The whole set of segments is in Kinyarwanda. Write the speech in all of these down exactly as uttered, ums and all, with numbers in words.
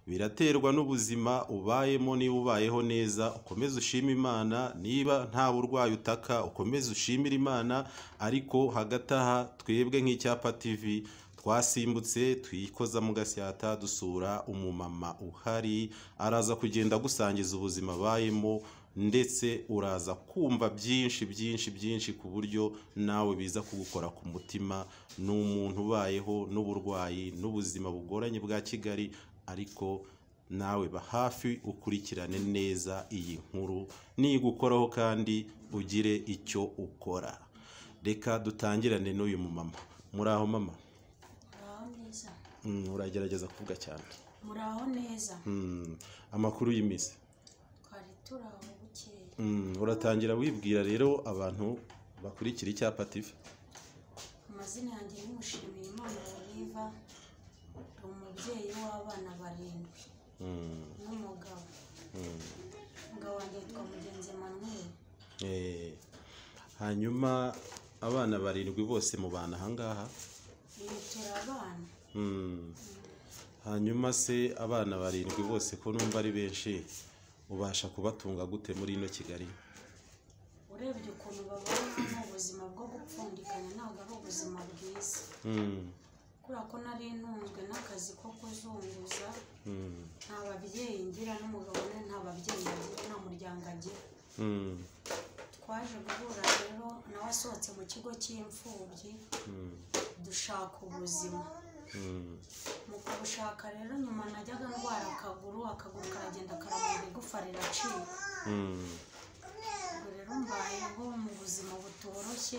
biraterwa n'ubuzima ubayemo. Niba ubayeho neza ukomeze ushima Imana, niba nta burwayi utaka ukomeze ushimira Imana. Ariko hagati aha twebwe nk'Icyapa T V twasimbutse twikoza mu Gasyata dusura umumama uhari, araza kugenda gusangiza ubuzima abayemo, ndetse uraza kumva byinshi byinshi byinshi ku buryo nawe biza kugukora ku mutima. Ni umuntu ubayeho n'uburwayi n'ubuzima bugoranye bwa Kigali, ariko nawe ba hafi ukurikirane neza iyi nkuru nigukoraho kandi ugire icyo ukora. Reka dutangirane n'uyu mumama. Muraho mama? Muraho neza. Mm, uragerageza kuvuga cyane. Muraho neza. Mm, amakuru y'imisi. Twari turaho bukeye. Mm, uratangira wibwira rero abantu bakurikira Icyapa T V. Amazina yanjye ni Mushimiyimana Oliva, umubyeyi w'abana barindwi. Mm. N'umugabo. Mm. Umugabo wanjye yitwa Mugenzi Emmanuel. Eh, hanyuma abana barindwi bose mu bana ahangaha? Yitura abana. Mm. Hanyuma se abana barindwi bose ko numva ari benshi, ubasha kubatunga gute muri ino Kigali? Urebye ukuntu babaho mu buzima bwo gupfundikanya ntabwo ari ubuzima bwiza. Mm. Kubera ko nari ntunzwe n'akazi ko kuzunguza, Mm. nta babyeyi ngira, n'umugabo we nta babyeyi agira, nta muryango agira. Mm. Twaje guhura rero nawe asohotse mu kigo cy'imfubyi, Mm. dushaka ubuzima. Mm. Mu kubushaka rero nyuma najyaga ndwara akaguru, akaguru karagenda karamura, igufa riracika. Mm. Ubwo rero mbayeho mu buzima butoroshye.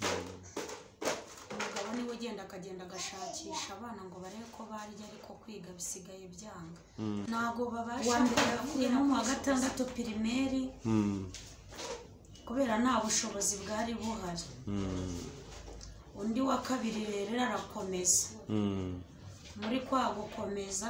Umugabo niwe ugenda akagenda agashakisha abana ngo barebe ko barya, ariko kwiga bisigaye byanga. Mm. Ntabwo babasha kujya no mu wa gatandatu pirimeri, Mm. kubera nta bushobozi bwari buhari. Mm. Undi wa kabiri rero arakomeza. Mm. Muri kwa gukomeza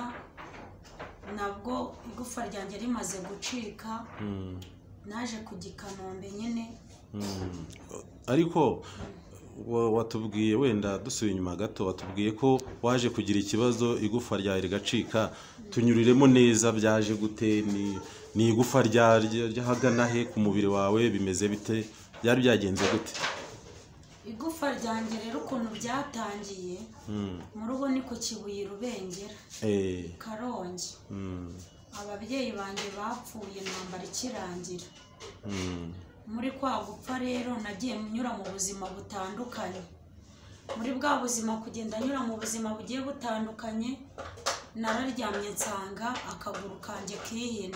nabwo igufa ryanjye rimaze gucika, Mm. naje kujya i Kanombe nyine. Mm. Ariko wa- watubwiye, wenda dusuye inyuma gato, watubwiye ko waje kugira ikibazo igufa ryawe rigacika. Tunyuriremo neza, byaje gute? Ni ni igufa rya ryahagana he ku mubiri wawe, bimeze bite? Byari byagenze gute? Igufa ryanjye rero ukuntu byatangiye, Mm. mu rugo ni ku Kibuye Rubengera, Eh. Karongi. Mm. Ababyeyi banjye bapfuye intambara ikirangira. Mm. Muri kwa gupfa rero nagiye nyura mu buzima butandukanye. Muri bwa buzima kugenda nyura mu buzima bugiye butandukanye, nararyamye nsanga akaguru kanjye kihinnye.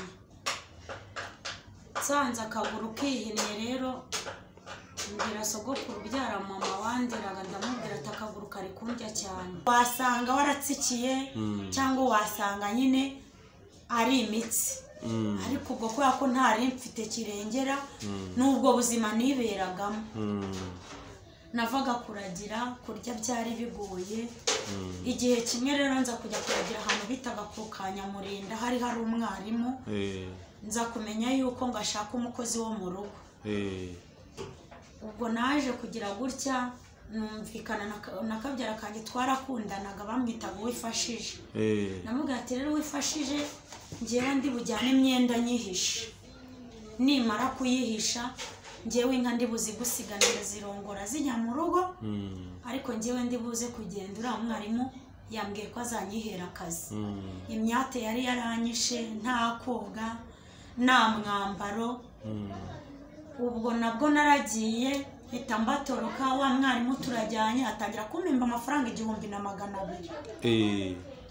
Nsanze akaguru kihinnye rero mbwira sogokuru ubyara mama wandiraga, ndamubwira ati akaguru kari kundya cyane. Wasanga waratsikiye cyangwa wasanga nyine ari imitsi. Mm. Ariko ubwo kubera ko ntari mfite kirengera, n'ubwo buzima niberagamo. Mm. Navaga kuragira, kurya byari bigoye. Igihe kimwe rero nza kujya kuragira ahantu bitaga ku Kanyamurinda, hari hari umwarimu. Eh. Nza kumenya yuko ngo ashaka umukozi wo mu rugo. Eh. Ubwo naje kugira gutya, numvikana na- na kabyara kanjye twarakundanaga, bamwitaga Uwifashije. Eh. Namubwira ati rero Uwifashije, njyewe ndi bujyane imyenda nyihishe. Nimara kuyihisha, njyewe inka ndi buzigusiganira zirongora zijya mu rugo. Mm. Ariko njyewe ndi buze kugenda, uriya mwarimu yambwiye ko azanyihera akazi. Mm. Imyate yari yaranyishe, nta koga, nta mwambaro. Mm. Ubwo nabwo naragiye mpita mbatoroka, wa mwarimu turajyanye atangira kumpemba amafaranga igihumbi na magana abiri. Eh.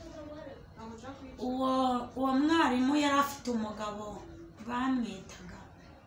Uwo uwo mwarimu yari afite umugabo bamwitaga,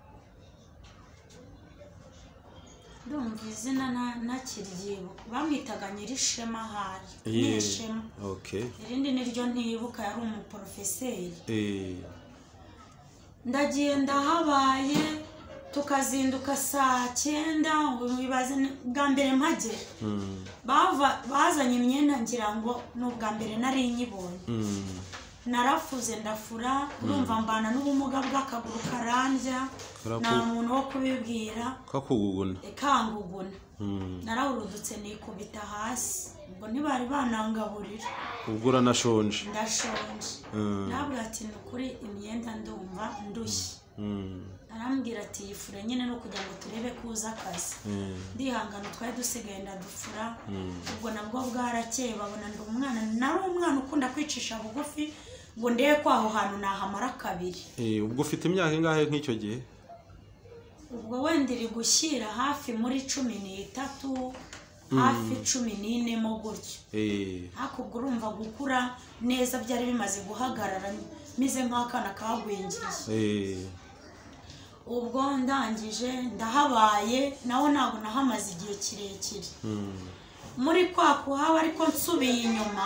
ndumva izina nakiryibuka, bamwitaga Nyirishema. Hari Nyirishema. Okay. Irindi niryo ntibuka, yari umuprofeseri. Eh. Ndagiye ndahabaye, tukazinduka saa cyenda. Wibaze bwa mbere mpagera, Mm. bava bazanye imyenda ngira ngo n'ubwa mbere nari nyibonye. Mm. narafuze ndafura urumva mbana n'ubumuga bw'akaguru karandya nta muntu wo kubibwira kakuguguna kanguguna narahurudutse nikubita hasi ubwo ntibari banangaburira ubwo uranashonje ndashonje nabwo ati nukuri imyenda ndumva ndushye arambwira ati yifure nyine no kugira ngo turebe kuza akazi ndihangana twari dusigaye ndadufura ubwo nabwo bwarakeye babona ndi umwana nari umwana ukunda kwicisha bugufi ngo ndebe ko aho hantu nahamara kabiri ubwo ufite imyaka ingahe nk'icyo gihe ubwo wenda iri gushyira hafi muri cumi n'itatu hafi cumi n'ine mo gutyo hakubwo urumva gukura neza byari bimaze guhagarara mize nk'akana kagwingiye ubwo ndangije ndahabaye naho ntabwo nahamaze igihe kirekire muri kwa kuhaba ariko nsubiye inyuma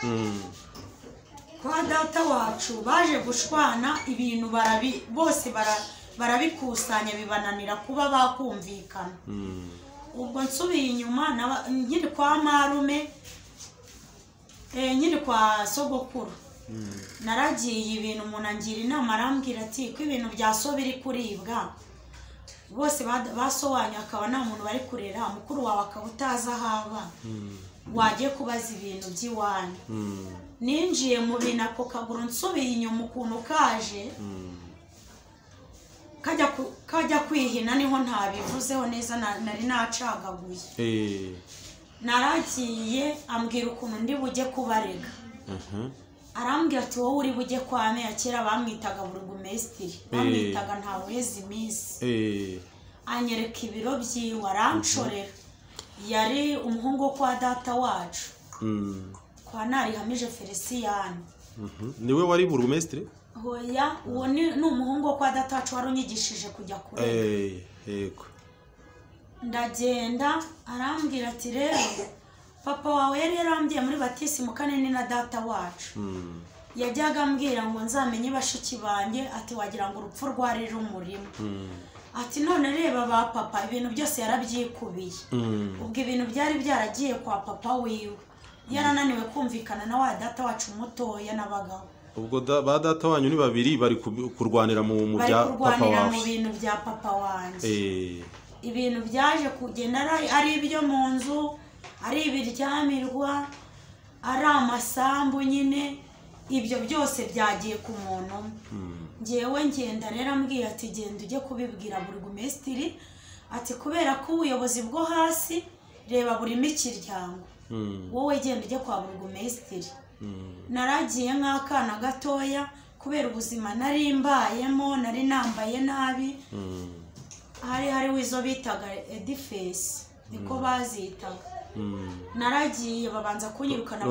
kwa data wacu baje gushwana ibintu barabi bose barabikusanya bibananira kuba bakumvikana ubwo nsubiye inyuma nkiri kwa marume nyiri kwa sogokuru naragiye ibintu umuntu angira inama arambwira ati ko ibintu bya so biri kuribwa bose basobanyu akaba nta muntu bari kurera mukuru wawe akaba utazi ahaba wagiye kubaza ibintu by'iwanyu ninjiye mu bintu ako kaguru nsubiye inyuma ukuntu kaje kajya kwihina niho ntabivuzeho neza nari nacagaguye naragiye ambwira ukuntu ndi bujye kubarega arambwira ati wowe uri bujye kwa meya kera bamwitaga burugumesitiri bamwitaga ntawuheza iminsi anyereka ibiro byiwe aranshorera yari umuhungu wo kwa data wacu kwa Narihamije Feliciyani niwe wari burugumesitiri hoya uwo ni umuhungu wo kwa data wacu wari unyigishije kujya kurega yego ndagenda arambwira ati rero papa wawe yari yarambwiye muri batisi mu kanini na data wacu yajyaga ambwira ngo nzamenye bashiki banjye ati wagira ngo urupfu rwari rumurimo ati none reba ba papa ibintu byose yarabyikubiye ubwo ibintu byari byaragiye kwa papa wiwe yarananiwe kumvikana na wa data wacu mutoya n'abagabo ubwo ba data wanyu ni babiri bari kurwanira mu bya papa wawe mu bintu bya papa wanjye ibintu byaje kugenda ari ibyo mu nzu ari ibiryamirwa ari amasambu nyine ibyo byose byagiye ku muntu ngewe ngenda rero ambwiye ati genda ujye kubibwira burugumesitiri ati kubera ko ubuyobozi bwo hasi reba burimo ikiryango wowe genda ujye kwa burugumesitiri naragiye nk'akana gatoya kubera ubuzima nari mbayemo nari nambaye nabi hari hariho izo bitaga edifesi niko bazitaga naragiye babanza kunyirukana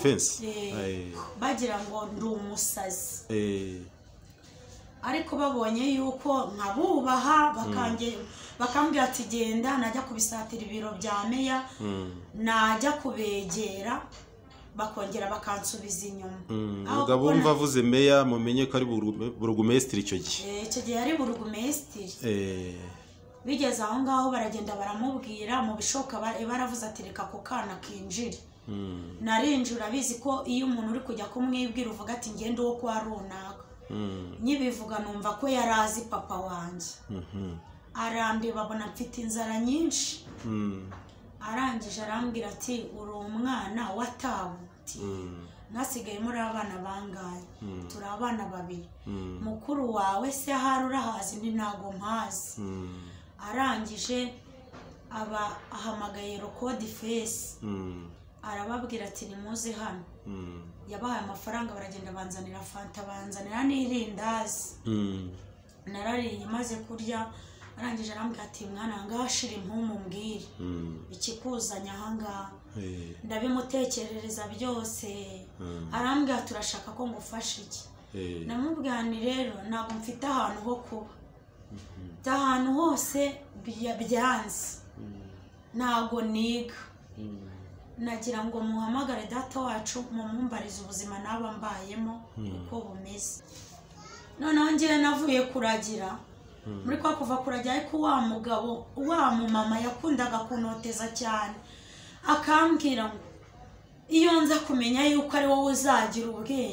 bagira ngo ndi umusazi ariko babonye yuko nkabubaha bakambwira ati genda najya kubisatira ibiro bya meya najya kubegera bakongera bakansubiza inyuma ubwo bumva avuze meya mumenye ko ari burugumesitiri icyo gihe icyo gihe ari burugumesitiri bigeze aho ngaho baragenda baramubwira mu bishoka baravuze ati reka ako kana kinjire narinjura bizi ko iyo umuntu uri kujya kumwibwira uvuga ati ngende uwo kwa runaka nyibivuga numva ko yari azi papa wanjye arandeba babona mfite inzara nyinshi arangije arambwira ati uri umwana watabuti nasigaye muri abana bangaye turi abana babiri mukuru wawe se hari urahazi ndi ntago mpazi arangije aba ahamagaye rokodi fesi arababwira ati nimuze hano yabahaye amafaranga baragenda banzanira fanta banzanira n'irindazi narariye maze kurya arangije arambwira ati mwana ngaha shira impumu mbwire ikikuzanye ahangaha ndabimutekerereza byose arambwira turashaka ko ngufasha iki namubwirani rero ntabwo mfite ahantu ho kuba ahantu hose byanze ntabwo niga nagira ngo muhamagare data wacu mumumbarize ubuzima naba mbayemo uko bumeze noneho ngewe navuye kuragira muri kwa kuva kuragira ariko wa mugabo wa mumama yakundaga kunoteza cyane akambwira ngo iyo nza kumenya yuko ari wowe uzagira ubwenge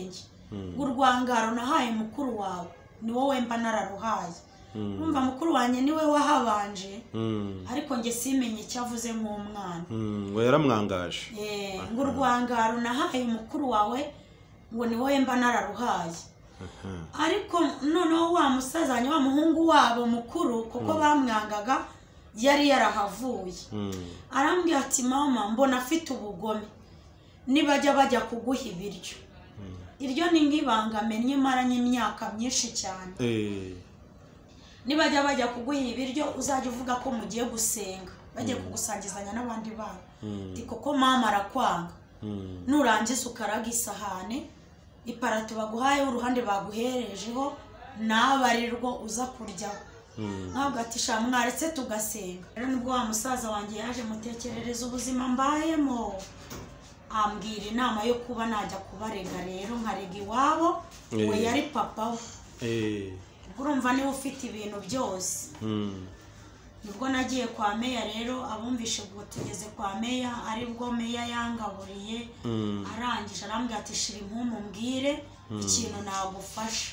urwangaro nahaye mukuru wawe ni wowe mba nararuhaye numva mukuru wanjye niwe wahabanje ariko nge simenye icyo avuze nk'umwana we yaramwangaje eh urwangaro nahaye mukuru wawe ngo ni wowe mba nararuhaye ariko noneho wa musazanye wa muhungu wabo mukuru kuko bamwangaga yari yarahavuye arambwira ati mama mbona afite ubugome nibajya bajya kuguha ibiryo iryo ni nk'ibanga menye maranye imyaka myinshi cyane eh nibajya bajya kuguha ibiryo uzajya uvuga ko mugiye gusenga bajye kugusangizanya n'abandi bana ati koko mama arakwanga nurangiza ukaraga isahane iparato baguhaye uruhande baguherejeho nabarirwo uza kurya ntabwo ati sha mwaretse tugasenga rero nibwo wa musaza wanjye yaje mutekerereza ubuzima mbayemo ambwira inama yo kuba najya kubarega rero nkarega iwabo we yari papa we eh urumva niba ufite ibintu byose nibwo nagiye kwa meya rero abumvishe ubwo tugeze kwa meya aribwo meya yangaburiye arangije arambwira ati shira impumu mbwire ikintu nagufasha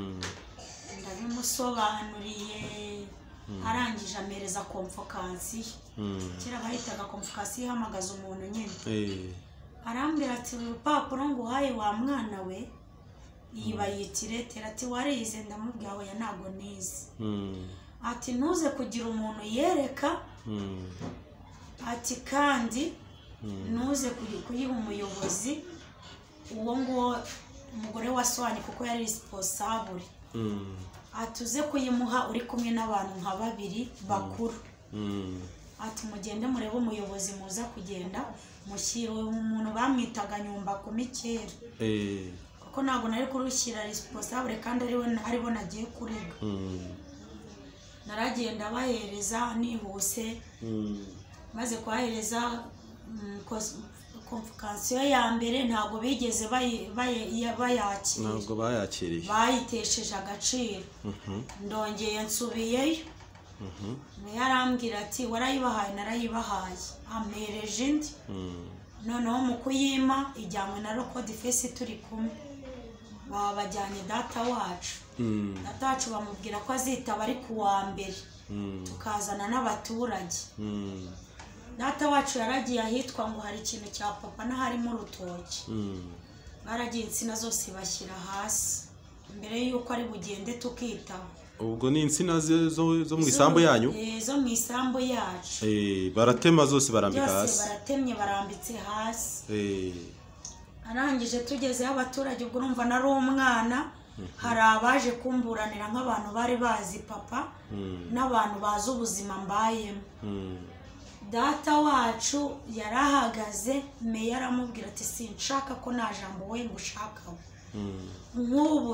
ndabimusobanuriye arangije amereza konfokansiyo kera bahitaga konfokansiyo ihamagaza umuntu nyine arambwira ati urupapuro nguhaye wa mwana we iyi bayitiretera ati warize ndamubwira we ntago nize ati ntuze kugira umuntu yereka ati kandi ntuze kuyiha umuyobozi uwo nguwo umugore waswanye kuko yari responsable atuze kuyimuha uri kumwe n'abantu nka babiri bakuru ati mugende murebe umuyobozi muza kugenda mushyira umuntu bamwitaga nyumba kumikera eh kuko ntago nari kurushyira responsable kandi ariwe aribo nagiye kurega naragenda bahereza nihuse maze kwahereza konfukansiyo ya mbere ntago bigeze bayakira ntabwo bayakiriye bayitesheje agaciro ndongeye nsubiyeyo yarambwira ati warayibahaye narayibahaye ampereje indi noneho mu kuyima ijyanywe na Rokodi Fesi turi kumwe babajyanye data wacu data wacu bamubwira ko azitaba ari ku wa mbere tukazana n'abaturage data wacu yaragiye ahitwa ngo hari ikintu cya papa n'aharimo urutoki baragiye insina zose bashyira hasi mbere y'uko ari bugende tukitaba ubwo ni insina zo mu isambu yanyu eh zo mu isambu yacu eh baratema zose barambika hasi byose baratemye barambitse hasi eh arangije tugezeho abaturage ubwo urumva nari umwana hari abaje kumburanira nk'abantu bari bazi papa n'abantu bazi ubuzima mbayemo data wacu yarahagaze meya aramubwira ati sinshaka ko nta jambo we ngushakaho nk'ubu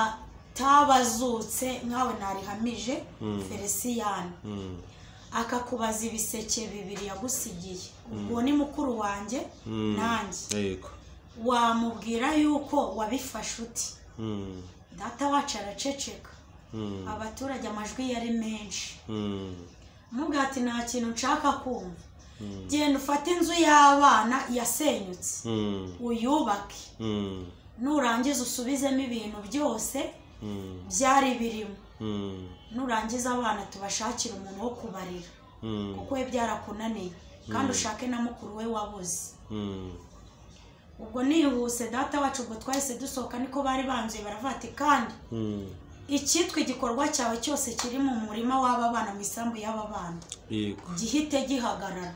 databazutse nkawe narihamije Felicien akakubaza ibiseke bibiri yagusigiye ubwo ni mukuru wanjye nanjye yego wamubwira yuko wabifashe uti data wacu araceceka abaturage amajwi yari menshi mubwira ati nta kintu nshaka kumva genda ufate inzu y'abana yasenyutse uyubake nurangiza usubizemo ibintu byose byari birimo nurangiza abana tubashakira umuntu wo kubarira kuko we byarakunaniye kandi ushake na mukuru we wabuze ubwo nihuse data wacu ubwo twahise dusohoka niko bari banzuye baravati kandi icyitwa igikorwa cyawe cyose kiri mu murima w'aba bana mu isambu y'aba bana gihite gihagarara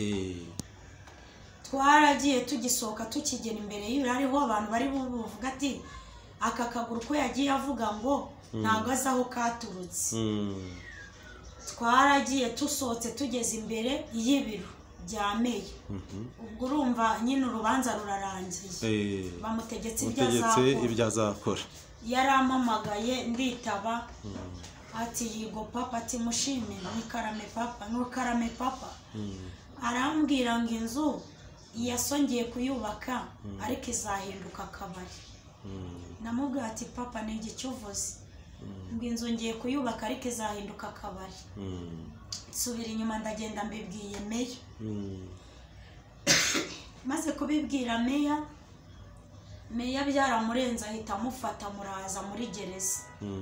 twaragiye tugisohoka tukigena imbere y'ibiro hariho abantu bari buvuga ati aka kaguru ko yagiye avuga ngo ntabwo azi aho katurutse twaragiye tusohotse tugeze imbere y'ibiro bya meya ubwo urumva nyine urubanza rurarangiye bamutegetse ibyo azakora yarampamagaye nditaba ati yigo papa ati mushime ni karame papa ni karame papa arambwira ngo inzu yasongeye kuyubaka ariko izahinduka akabari namubwira ati papa ni igicuvuze ngo inzu ngiye kuyubaka ariko izahinduka akabari subira inyuma ndagenda mbibwiye meya maze kubibwira meya meya byaramurenze ahita amufata muraza muri gereza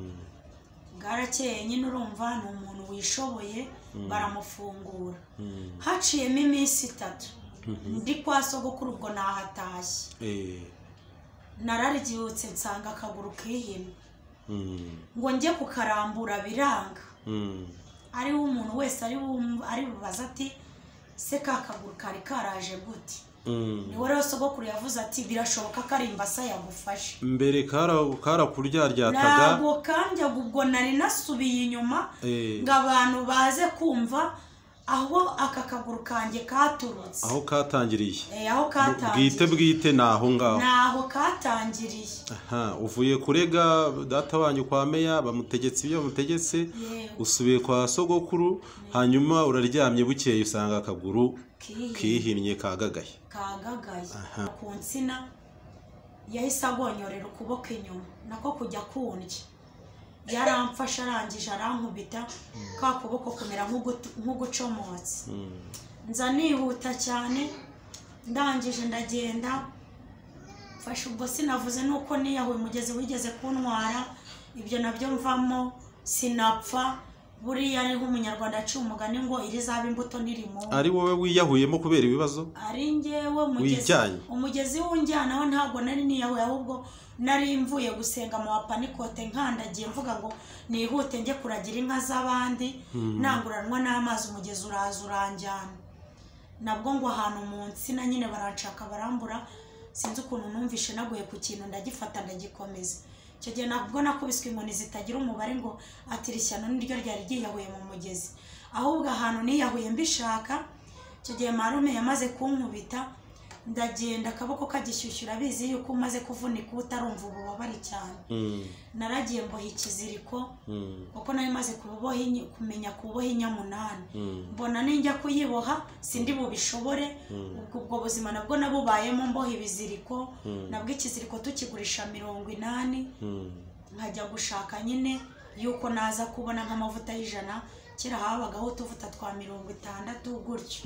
bwarakeye nyine urumva ni umuntu wishoboye baramufungura haciyemo iminsi itatu ndi kwa sogokuru ubwo nahatashye nararibyutse nsanga akaguru kihina ngo njye kukarambura biranga ariho umuntu wese ari bubaza ati se ka kaguru kari karaje gute niwe rero sogokuru yavuze ati birashoboka ko ari imbasa yagufashe mbere karakuryaryataga ntabwo kanjyaga ubwo nari nasubiye inyuma ngo abantu baze kumva aho aka kaguru kanjye katurutse aho katangiriye aho katangiriye bwite bwite naho ngaho naho katangiriye aha uvuye kurega data wanyu kwa meya bamutegetse ibyo bamutegetse usubiye kwa sogokuru hanyuma uraryamye bukeye usanga akaguru kihinnye kagagaye kagagaye ku nsina yahise agonyorera ukuboko inyuma nako kujya kundya yaramfasha arangije arankubita ka kuboko kumera nk'ugucomotse nza nihuta cyane ndangije ndagenda mfashe ubwo sinavuze nuko niyahuye umugezi wigeze kuntwara ibyo nabyo mvamo sinapfa buriya ariho umunyarwanda aciye umugani ngo iri zaba imbuto nirimo ari wowe wiyahuyemo kubera ibibazo ari njyewe umugezi umugezi w'unjyanaho ntabwo nari niyahuye ahubwo nari mvuye gusenga mu bapanikote nkandagiye mvuga ngo nihute njye kuragira inka z'abandi nanguranwa n'amazi umugezi uraza uranjyana nabwo ngo ahantu mu nsina nyine baranshaka barambura sinzi ukuntu numvishe naguye ku kintu ndagifata ndagikomeza icyo gihe nabwo nakubiswe inkoni zitagira umubare ngo atirishyano niryo ryari ryiyahuye mu mugezi ahubwo ahantu niyahuye mbishaka icyo gihe marume yamaze kunkubita ndagenda akaboko kagishyushyura bizi yuko umaze kuvunika utarumva ububabare cyane naragiye mboha ikiziriko kuko nari maze kumenya kuboha inyamunani mbona ninjya kuyiboha sindi bubishobore ubwo buzima nabwo nabubayemo mboha ibiziriko nabwo ikiziriko tukigurisha mirongo inani nkajya gushaka nyine yuko naza kubona nk'amavuta y'ijana kera habagaho utuvuta twa mirongo itandatu gutyo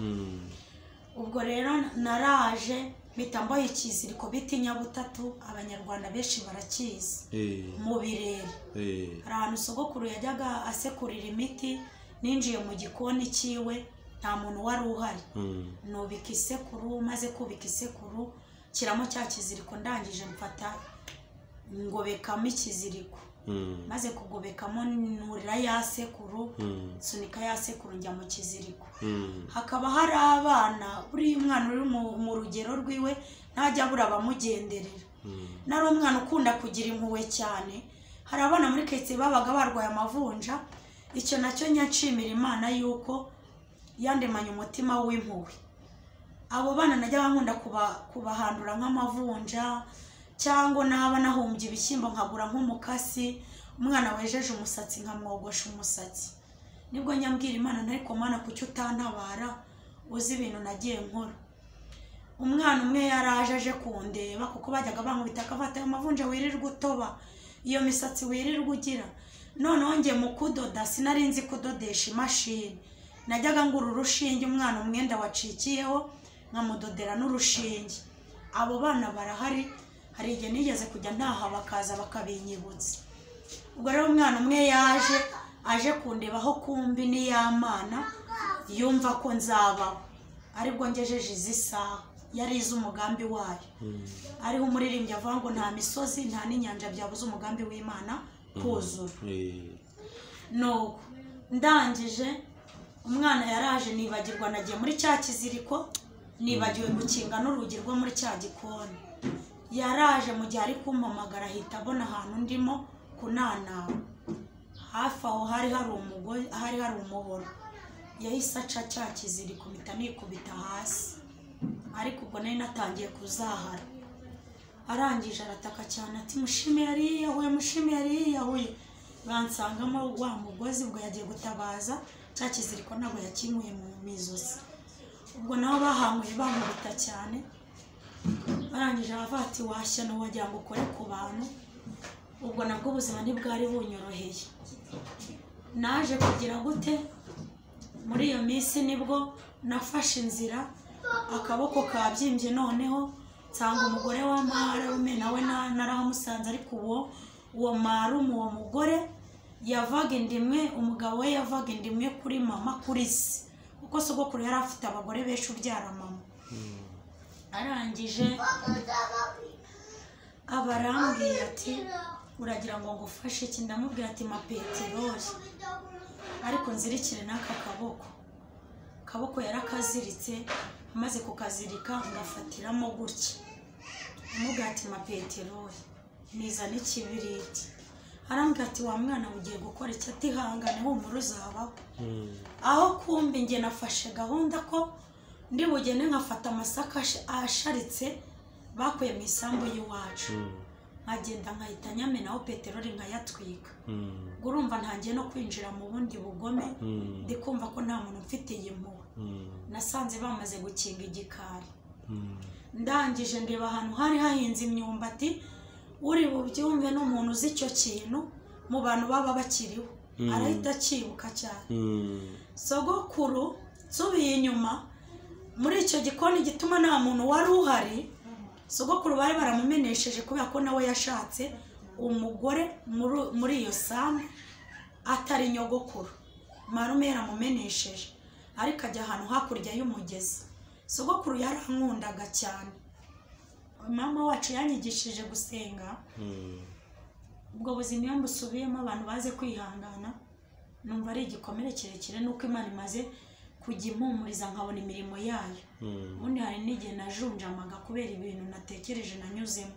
ubwo rero naraje mpita mboha ikiziriko bita inyabutatu abanyarwanda benshi barakizi mu birere hari ahantu sogokuru yajyaga asekurira imiti ninjiye mu gikoni cyiwe nta muntu wari uhari nubika isekuru maze kubika isekuru kiramo cya kiziriko ndangije mfata ngobekamo ikiziriko maze kugobekamo nurira ya sekuru sunika ya sekuru njya mu kiziriko hakaba hari abana buri umwana uri mu rugero rwiwe ntajya abura abamugenderera nari umwana ukunda kugira impuhwe cyane hari abana muri ketse babaga barwaye amavunja icyo nacyo nyacimira Imana yuko yandemanye umutima w'impuhwe abo bana najya nkunda kubahandura nk'amavunja cyangwa naba nahumbye ibishyimbo nkagura nk'umukasi umwana wejeje umusatsi nkamwogosha umusatsi nibwo nyambwira Imana ariko Mana kuki utantabara uzi ibintu nagiye nkora umwana umwe yaraje aje kundeba kuko bajyaga bankubita akafata ayo mavunja wirirwa utoba iyo misatsi wirirwa ugira noneho njye mu kudoda sinari nzi kudodesha imashini najyaga ngura urushinge umwana umwenda wacikiyeho nkamudodera n'urushinge abo bana barahari hari igihe nigeze kujya ntaha bakaza bakabinyibutsa ubwo rero umwana umwe yaje aje kundebaho kumbi ni y'Amana yumva ko nzabaho aribwo ngejeje izi saha yari izi umugambi wayo ariho umuririmbyi avuga ngo nta misozi nta n'inyanja byabuze umugambi w'Imana kuzura nuko ndangije umwana yaraje nibagirwa nagiye muri cya kiziriko nibagiwe gukinga n'urugi rwo muri cya gikoni yaraje mu gihe ari kumpamagara ahita abona ahantu ndimo kunanawa hafi aho hari hari umugore hari hari umuhoro yahise aca cya kiziriko mpita nikubita hasi ariko ubwo nari natangiye kuzahara arangije arataka cyane ati mushime yari yiyahuye mushime yari yiyahuye bansangamo wa mugozi ubwo yagiye gutabaza cya kiziriko ntabwo yakinkuye mu mizosi ubwo nabo bahanguye bankubita cyane barangije aravuga ati washya wagira ngo ukore ku bantu ubwo nabwo ubuzima ntibwari bunyoroheye naje kugira gute muri iyo minsi nibwo nafashe inzira akaboko kabyimbye noneho nsanga umugore wa marume nawe narahamusanze, ariko uwo uwo marume uwo mugore yavaga indimwe, umugabo we yavaga indimwe kuri mama kuri se, kuko sogokuru yari afite abagore benshi ubyara mama. Arangije abarambwiye ati uragira ngo ngufashe iki? Ndamubwira ati ma peteroli, ariko nzirikire n'aka kaboko. Kaboko yarakaziritse, amaze kukazirika ngafatiramo gutya. Ndamubwira ati ma peteroli niza n'ikibiriti. Arambwira ati wa mwana ugiye gukora iki? Ati hangane humura uzabaho. Aho kumbi nge nafashe gahunda ko ndi bugende nkafata amasaka asharitse bakuye mu isambu y'iwacu, nkagenda nkahita nyamenaho peteroli nkayatwika. Urumva ntangiye no kwinjira mu bundi bugome, ndi kumva ko nta muntu mfitiye impuhwe. Nasanze bamaze gukinga igikari. Ndangije ndeba ahantu hari hahinze imyumbati, uri bubyumve n'umuntu uzi icyo kintu mu bantu baba bakiriho arahita akibuka cyane. Sogokuru nsubiye inyuma muri icyo gikoni gituma nta muntu wari uhari, sogokuru bari baramumenesheje kubera ko nawe yashatse umugore muri iyo sambu atari nyogokuru. Marume yaramumenesheje ariko ajya ahantu hakurya y'umugezi. Sogokuru yarankundaga cyane. Mama wacu yanyigishije gusenga. Ubwo buzima iyo mbusubiyemo abantu baze kwihangana, numva ari igikomere kirekire nuko Imana imaze kujya impumuriza nkabona imirimo yayo. Ubundi hari n'igihe najunjamaga kubera ibintu natekereje nanyuzemo.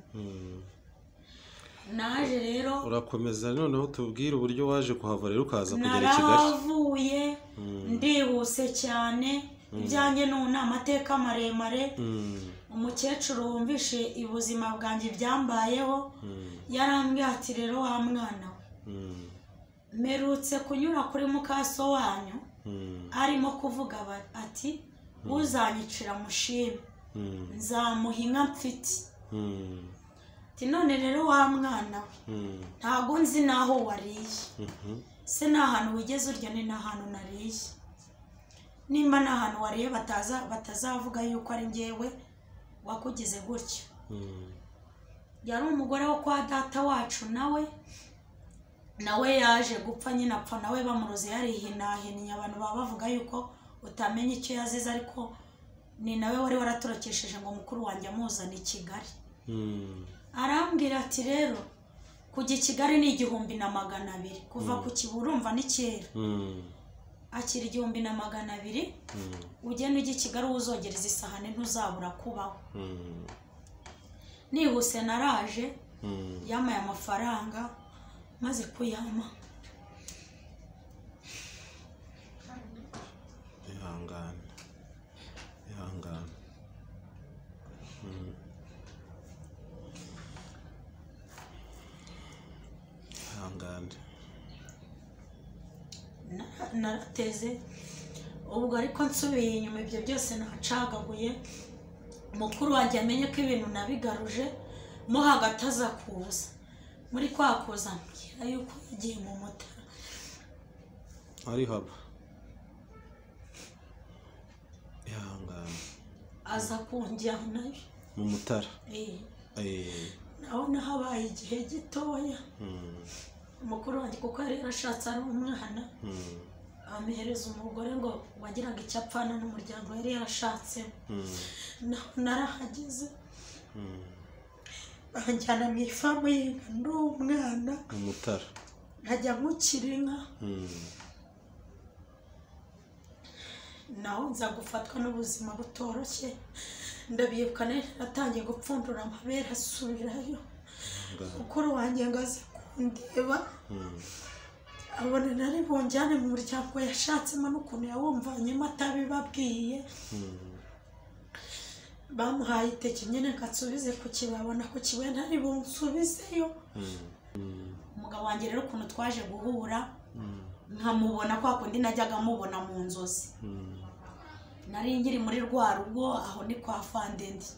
Naje rero urakomeza noneho tubwire uburyo waje kuhava rero ukaza kugera i Kigali. Naravuye ndihuse cyane, ibyanjye ni amateka maremare. Umukecuru wumvishe ubuzima bwanjye byambayeho yarambwiye ati rero wa mwana we, merutse kunyura kuri mukaso wanyu arimo kuvuga ati uzanyicira mushime nzamuha inka mfite. None rero wa mwana we ntago nzi naho wariye, se nta hantu wigeze urya ni nta hantu nariye. Nimba nta hantu wariye batazavuga yuko ari njyewe wakugize gutyo. Yari umugore wo kwa data wacu, nawe nawe yaje gupfa nyine apfa nawe bamuroze yarihinahinnye. Abantu baba bavuga yuko utamenya icyo yazize, ariko ni nawe wari waratorokesheje ngo mukuru wanjye amuzana i Kigali. Arambwira ati rero kujya i Kigali ni igihumbi na magana abiri, kuva ku Kibuye urumva ni kera. Akira igihumbi na magana abiri, ugenda ujya i Kigali uzogereza isahane ntuzabura kubaho. Nihuse naraje, yamaye amafaranga, maze kuyama ihangane ihangane ihangane narateze. Ubwo ariko nsubiye inyuma ibyo byose nacagaguye. Mukuru wanjye amenye ko ibintu nabigaruje mo hagati aza kuza. Muri kwa kuza mbwira yuko yagiye mu Mutara. ari haba ihangane aza kunjyana nayo mu Mutara. eh eh naho nahabaye igihe gitoya. Mukuru wanjye kuko yari yarashatse ari umwana, amuhereza umugore ngo wagiraga icyo apfana n'umuryango yari yarashatse. Narahageze banjyana mu ifamu y'inka ndi umwana mu Mutara, nkajya nkukira inka. Naho nza gufatwa n'ubuzima butoroshye. Ndabyibuka natangiye gupfundura amabere asubirayo. Mukuru wanjye ngo aze kundeba, abona nari bunjyane mu muryango yashatsemo n'ukuntu yawumvanyemo atabibabwiye. Bamuhaye iteke nyine ngatsubize ku kibabona ku kiwe ntari bunsubizeyo. Umugabo wanjye rero ukuntu twaje guhura nkamubona kwa kundi najyaga mubona mu nzozi. Nari ngiri muri rwa rugo aho ni kwa Fandendi.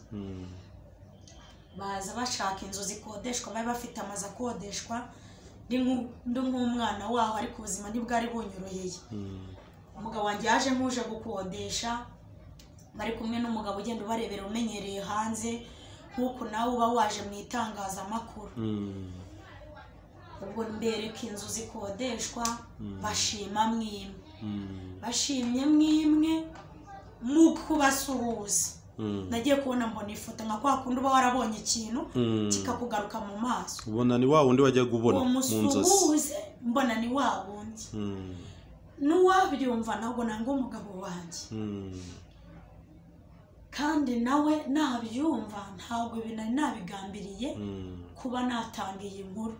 Baza bashaka inzu zikodeshwa, bari bafite amazu akodeshwa. Ndi nk'umwana waho ariko ubuzima ntibwari bunyoroheye. Umugabo wanjye yaje nkuje gukodesha, bari kumwe n'umugabo ugenda ubarebera umenyereye hanze nk'uko nawe uba waje mu itangazamakuru. ubwo mbereka inzu zikodeshwa bashima mwimwe bashimye mwimwe mu kubasuhuza. nagiye kubona mbona ifoto nka kwa kundi uba warabonye ikintu kikakugaruka mu maso, ubona ni wa wundi wajya gubona mu nzozi, mbona ni wa wundi. n'uwabyumva ntabwo nanga umugabo wanjye, kandi nawe nabyumva ntabwo binari nabigambiriye kuba natanga iyi nkuru.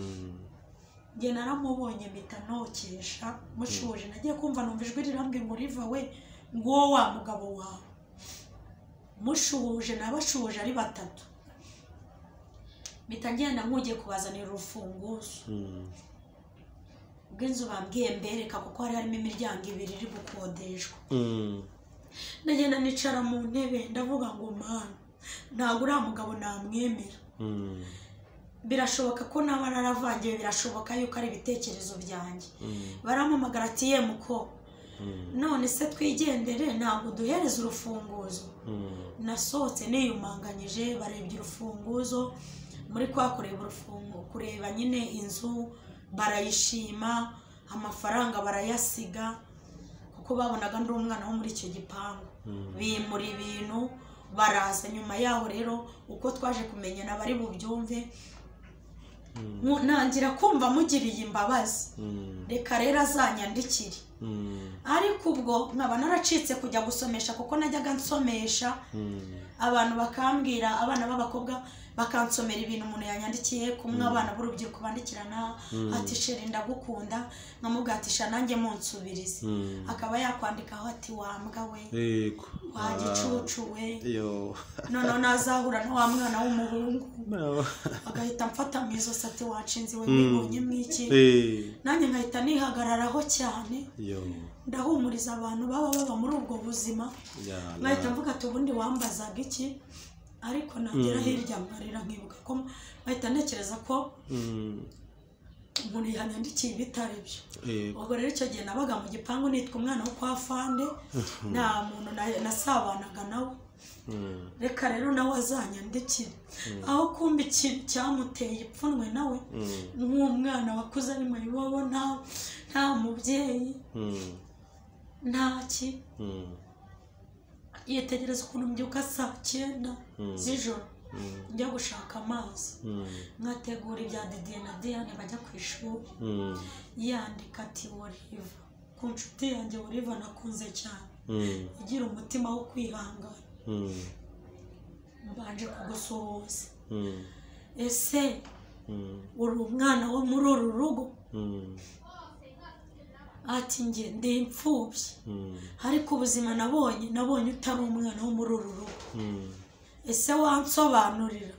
njye naramubonye mpita nokesha mushuje, nagiye kumva numva ijwi rirambwira ngo riva we ngo wa mugabo wawe. mushuje nabashuje ari batatu, mpita ngenda nkugiye kubazanira urufunguzo bw'inzu bambwiye mbereka, kuko hari harimo imiryango ibiri iri gukodeshwa. ndagenda nicara mu ntebe ndavuga ngo mana, ntabwo uriya mugabo namwemera. birashoboka ko naba naravangiwe, birashoboka yuko ari ibitekerezo byanjye. barampamagara ati ye muko, none se twigendere ntabwo duhereza urufunguzo. nasohotse niyumanganyije, barebye urufunguzo muri kwa kureba urufunguzo, kureba nyine inzu barayishima, amafaranga barayasiga kuko babonaga ndi umwana wo muri icyo gipangu. bimura ibintu baraza. nyuma yaho rero uko twaje kumenyana bari bubyumve, nangira kumva mugiriye imbabazi, reka rero azanyandikire. ariko ubwo nkaba naracitse kujya gusomesha, kuko najyaga nsomesha abantu bakambwira, abana b'abakobwa bakansomera ibintu umuntu yanyandikiye, kumwe abana b'urubyiruko bandikirana ati sheri ndagukunda, nkamubwira ati sha nanjye munsubirize. akaba yakwandikaho ati wambwa we, wagicucu we, none nazahura na wa mwana w'umuhungu agahita mfata mu izosi ati wanshinze we, mbibonye mwiki. nanjye nkahita nihagararaho cyane, ndahumuriza abantu baba baba muri ubwo buzima. nkahita mvuga ati ubundi wambazaga iki, ariko nagera hirya mbarira nkibuka ko bahita ntekereza ko umuntu yanyandikiye ibitari byo. ubwo rero icyo gihe nabaga mu gipangu nitwa umwana wo kwa Fande, nta muntu nasabanaga nawe. reka rero nawe azanyandikire. aho kumva ikintu cyamuteye ipfunwe nawe, nk'umwana wakuze ari mu iwabo, nta mubyeyi ntaki, yitegereza ukuntu mbyuka saa cyenda z'ijoro njya gushaka amazi, nkategura ibya Didier na Diane bajya ku ishuri. yandika ati Oliva, ku nshuti yanjye Oliva nakunze cyane, igira umutima wo kwihangana, mbanje kugusuhuza. ese uri umwana wo muri uru rugo? ati njye ndi imfubyi, ariko ubuzima nabonye nabonye utari umwana wo muri uru rugo. ese wansobanurira?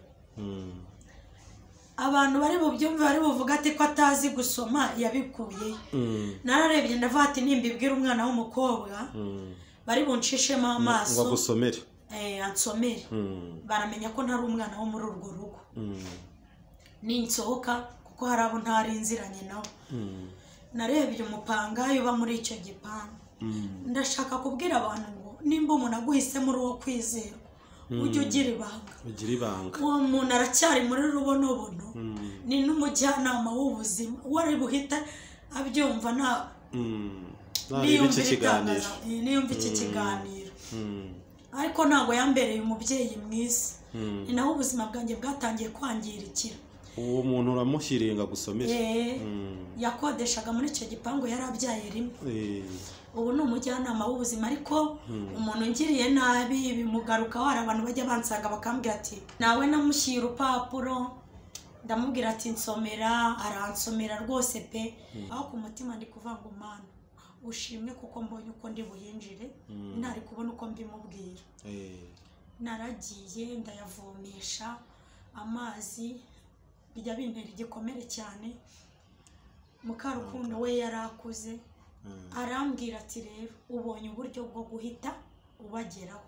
abantu bari bubyumve bari buvuga ati ko atazi gusoma yabikuye. nararebye ndavuga ati nimbibwira umwana w'umukobwa bari bunshishemo amaso ngo agusomere, eh ansomere, baramenya ko ntari umwana wo muri urwo rugo. ninsohoka kuko hari abo ntari inziranye nawe. narebye umupangayi uba muri icyo gipangu. ndashaka kubwira abantu ngo nimba umuntu aguhise muri uwo kwizera, ujye ugira ibanga. ugira ibanga. uwo muntu aracyari muri rubonobono, ni n'umujyanama w'ubuzima. wari buhita abyumva nta niyumva iki kiganiro, niyumva iki kiganiro. ariko ntabwo yambereye umubyeyi mwiza, ni naho ubuzima bwanjye bwatangiye kwangirikira. uwo muntu uramushyiriye ngo agusomere? yakodeshaga muri icyo gipangu, yarabyaye rimwe. ubu ni umujyanama w'ubuzima, ariko umuntu ngiriye nabi bimugaruka. hari abantu bajya bansanga bakambwira ati nawe namushyira urupapuro, ndamubwira ati nsomera, aransomera rwose pe. aho ku mutima ndi kuvuga ngo mana ushimwe, kuko mbonye uko ndi buhinjire, ntari kubona uko mbimubwira. naragiye ndayavomesha amazi, bijya bintera igikomere cyane. Mukarukundo we yarakuze, arambwira ati rero ubonye uburyo bwo guhita ubageraho.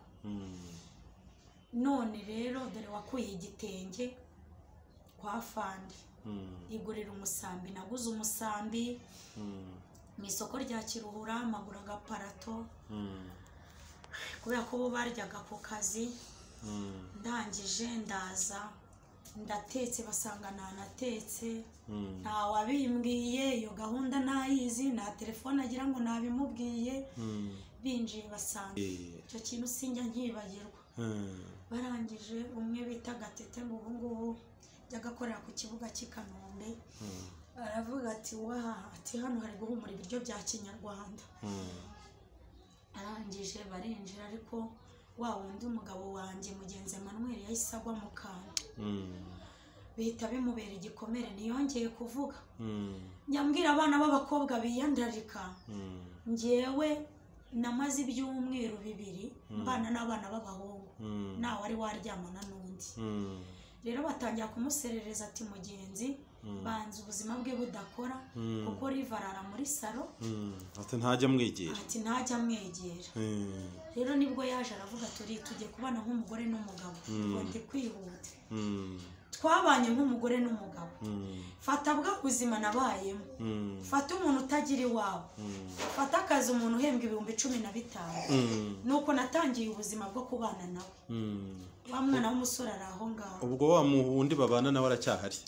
none rero dore wakuye igitenge kwa Fande, igurira umusambi. naguze umusambi mu isoko rya Kiruhura, magura agaparato kubera ko bo baryaga ku kazi. ndangije ndaza ndatetse basanga nanatetse nta wabimbwiye iyo gahunda ntayizi nta telefone agira ngo nabimubwiye binjiye basanga icyo kintu sinjya nkibagirwa barangije umwe bita Gatete ngo ubu ngubu yagakorera ku kibuga cy'i Kanombe aravuga ati waha ati hano hari guhumura ibiryo bya kinyarwanda arangije barinjira ariko wa wundi umugabo wanjye mugenzi Emmanuel yahise agwa mu kantu bihita bimubera igikomere ntiyongeye kuvuga nyambwira abana b'abakobwa biyandarika njyewe namaze ibyumweru bibiri mbana n'abana b'abahungu nawe ari waryamana n'undi rero batangira kumuserereza ati mugenzi banza ubuzima bwe budakora kuko rivarara muri salo ati ntajya mwegera ati ntajya mwegera rero nibwo yaje aravuga turi tujye kubana nk'umugore n'umugabo ngo ndi kwihuta twabanye nk'umugore n'umugabo fata bwa buzima nabayemo fata umuntu utagira iwabo fata akazi umuntu uhembwa ibihumbi cumi na bitanu nuko natangiye ubuzima bwo kubana nawe wa mwana w'umusore ari aho ngaho ubwo wa wundi babana nawe aracyahari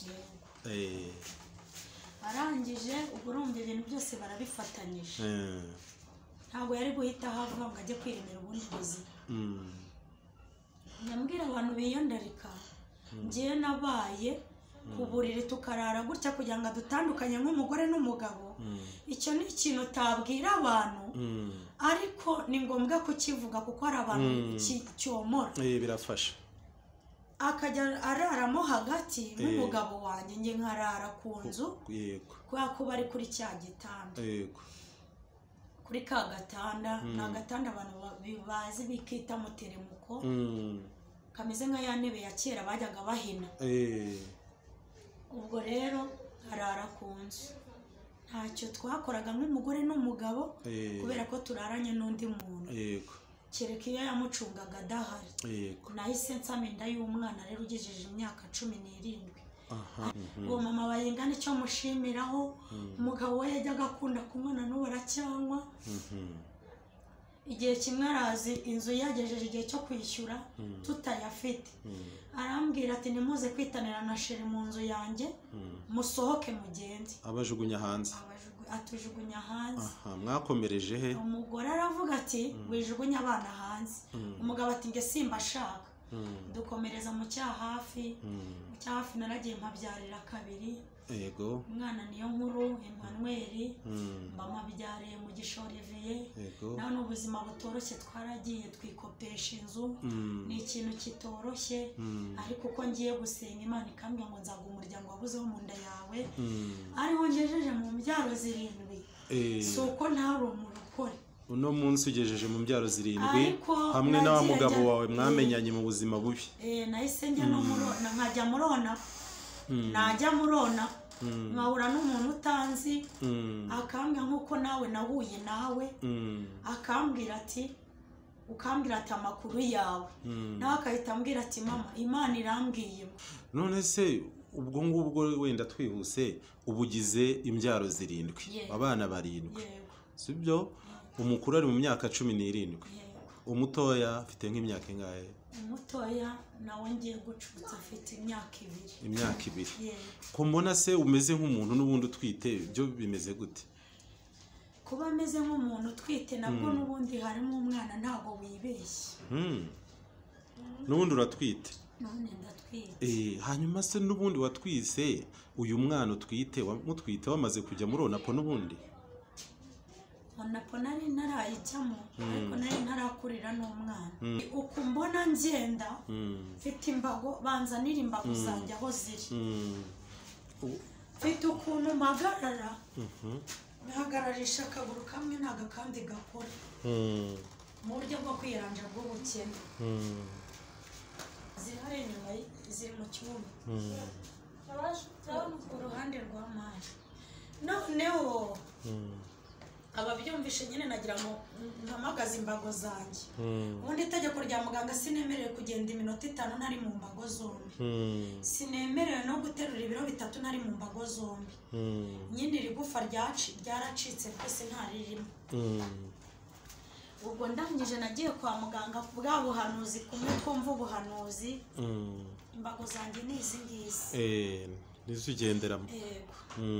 arangije ubwo urumva ibintu byose barabifatanyije ntabwo yari guhita hava ngo ajye kwiremera ubundi buzima nyambwira abantu biyandarika ngiye nabaye ku buriri tukarara gutya kugira ngo adutandukanye nk'umugore n'umugabo icyo ni ikintu utabwira abantu ariko ni ngombwa kukivuga kuko hari abantu cyomora birafasha akajya araramo hagati n'umugabo wanjye nge nkarara ku nzu kubera ko bari kuri cya gitanda kuri ka gatanda ni agatanda abantu bazi bikita muteremuko kameze nka ya ntebe ya kera bajyaga bahina ubwo rero arara ku nzu ntacyo twakoraga nk'umugore n'umugabo kubera ko turaranye n'undi muntu kereka iyo yamucungaga adahari nahise nsama inda y'umwana rero ugejeje imyaka cumi n'irindwi uwo mama bayingana icyo mushimiraho umugabo we yajyaga akunda kumwana n'ubu aracyanywa igihe kimwe arazi inzu yagejeje igihe cyo kwishyura tutayafite arambwira ati nimuze kwitanira na sheri mu nzu yanjye musohoke mugende abajugunya hanze atujugunya hanze mwakomereje he umugore aravuga ati wijugunya abana hanze umugabo ati nge simba ashaka dukomereza mu cyahafi mu cyahafi naragiye mpabyarira kabiri yego umwana niyo nkuru Emmanuel mama byareye mu Gishoriviye naho n'ubuzima butoroshye twaragiye twikopesha inzu ni ikintu kitoroshye ariko uko ngiye gusenga Imana ikambwira ngo nzaga umuryango wabuzeho mu nda yawe ariho ngejeje mu mbyaro zirindwi si uko ntari umurokore uno munsi ugejeje mu mbyaro zirindwi hamwe n'aba mugabo wawe mwamenyanye mu buzima bubi nahise njya no murona nkajya murona najya murona nkahura n'umuntu utanzi akambwira nk'uko nawe nahuye nawe akambwira ati ukambwira ati amakuru yawe nawe akahita ambwira ati mama Imana irambwiye none se ubwo ngubwo wenda twihuse ubugize imbyaro zirindwi abana barindwi sibyo umukuru ari mu myaka cumi n'irindwi umutoya afite nk'imyaka ingahe umutoya nawe ngiye gucutsa afite imyaka ibiri imyaka ibiri ko mbona se umeze nk'umuntu n'ubundi utwite byo bimeze gute kuba ameze nk'umuntu utwite nabwo n'ubundi harimo umwana ntabwo wibeshye n'ubundi uratwite none ndatwite eh hanyuma se n'ubundi watwise uyu mwana utwite wamutwite wamaze kujya muri onapo n'ubundi onapo nari ntarayijyamo ariko nari ntarakurira n'umwana uko mbona ngenda mfite imbago banzanira imbago zanjye aho ziri mfite ukuntu mpagarara mpagararisha akaguru kamwe ntago akandi gakora mu buryo bwo kwiranja bw'ubukene zihari inyuma ziri mu cyumba uruhande rwa mari noneho ababyumvishe nyine nagira ngo mpamagaze imbago zanjye ubundi itegeko rya muganga sinemerewe kugenda iminota itanu ntari mu mbago zombi sinemerewe no guterura ibiro bitatu ntari mu mbago zombi nyine iri gufa ryaracitse rwose ntaririmo ubwo ndangije nagiye kwa muganga bwa buhanuzi kumwe twumva ubuhanuzi imbago zanjye ni izi ngizi eh nizo ugenderamo yego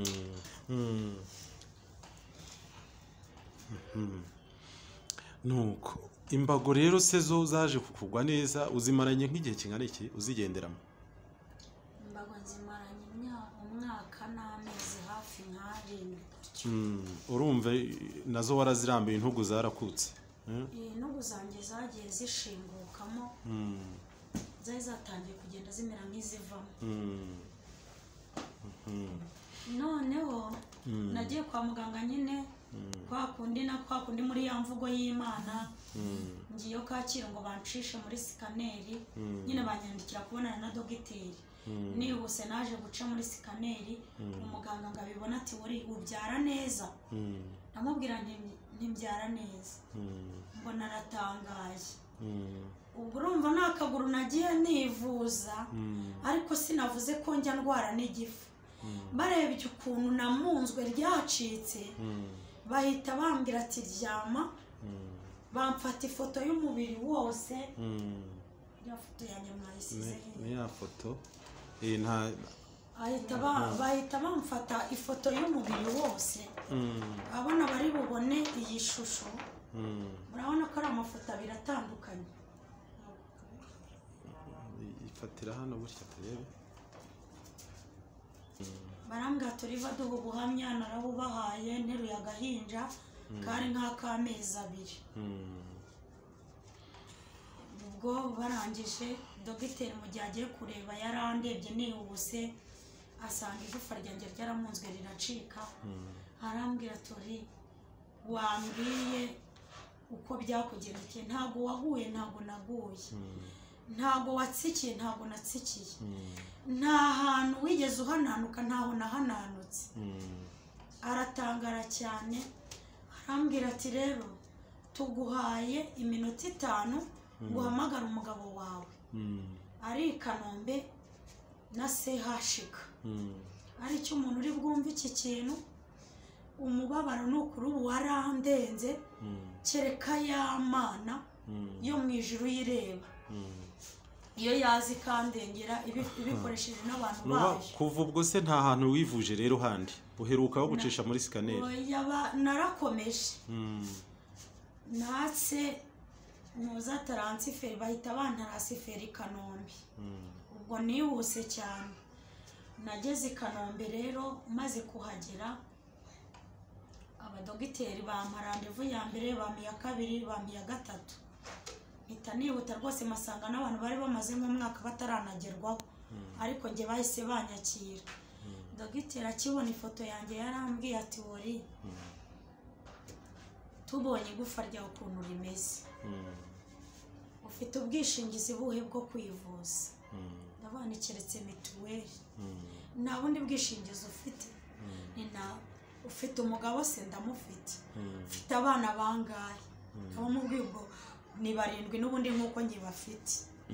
nuko imbago rero se zo zaje kukugwa neza uzimaranye nk'igihe kingana iki uzigenderamo? imbago nzimaranye umwaka n'amezi hafi nk'arindwi. urumva nazo warazirambiye intugu zarakutse? intugu zanjye zagiye zishingukamo zari zatangiye kugenda zimera nk'izivamo. noneho nagiye kwa muganga nyine kwa kundi na kwa kundi muri ya mvugo y'Imana ngiyo Kacyiru ngo bancishe muri sikaneri nyine banyandikira kubonana na dogiteri. nihuse naje guca muri sikaneri umuganga ngo abibona ati wari ubyara neza. namubwira nti ntibyara neza mbona aratangaye. ubwo urumva nta kaguru nagiye nivuza ariko sinavuze ko njya ndwara n'igifu. barebye ukuntu namunzwe ryacitse bahita bambwira ati ryama bamfata ifoto y'umubiri wose. ya foto yanjye mwayisize ni ya foto eh nta bahita bamfata ifoto y'umubiri wose. abana bari bubone iyi shusho murabona ko ari amafoto abiri atandukanye. ifatira hano burya turebe. barambwira turiva duha ubuhamya narabubahaye nteruye agahinja kari nk'akamezi abiri. ubwo barangije dogiteri mu gihe agiye kureba yarandebye nihuse asanga igufa ryanjye ryaramunzwe riracika. arambwira turi wambwiye uko byakugendekeye ntabwo waguye ntabwo naguye ntabwo watsikiye ntabwo natsikiye nta hantu wigeze uhananuka ntaho nahananutse. aratangara cyane arambwira ati rero tuguhaye iminota itanu ngo uhamagare umugabo wawe ari i Kanombe na sehashika aricyo umuntu uri bwumve iki kintu umubabaro n'ukuri ubu warandenze kereka y'Imana yo mu ijuru yireba iyo yazi kandengera ibikoresheje n'abantu bayo. kuva ubwo se nta hantu wivuje rero handi uheruka wo gucisha muri sikaneri? narakomeje natse nuza taransiferi bahita bantarasiferi i Kanombe. ubwo nihuse cyane nageze i Kanombe rero maze kuhagera abadogiteri bampa randevu ya mbere bampa iya kabiri bampa iya gatatu mpita nihuta rwose masanga n'abantu bari bamaze nk'umwaka bataranagerwaho ariko njye bahise banyakira. dogiteri akibona ifoto yanjye yarambwiye ati wori tubonye igufa ryawe ukuntu rimeze ufite ubwishingizi buhe bwo kwivuza? ndabona keretse mituweli nta bundi bwishingizi ufite? ni na ufite umugabo se? ndamufite. ufite abana bangahe? abo mu bwibwo ni barindwi n'ubundi nk'uko njye bafite.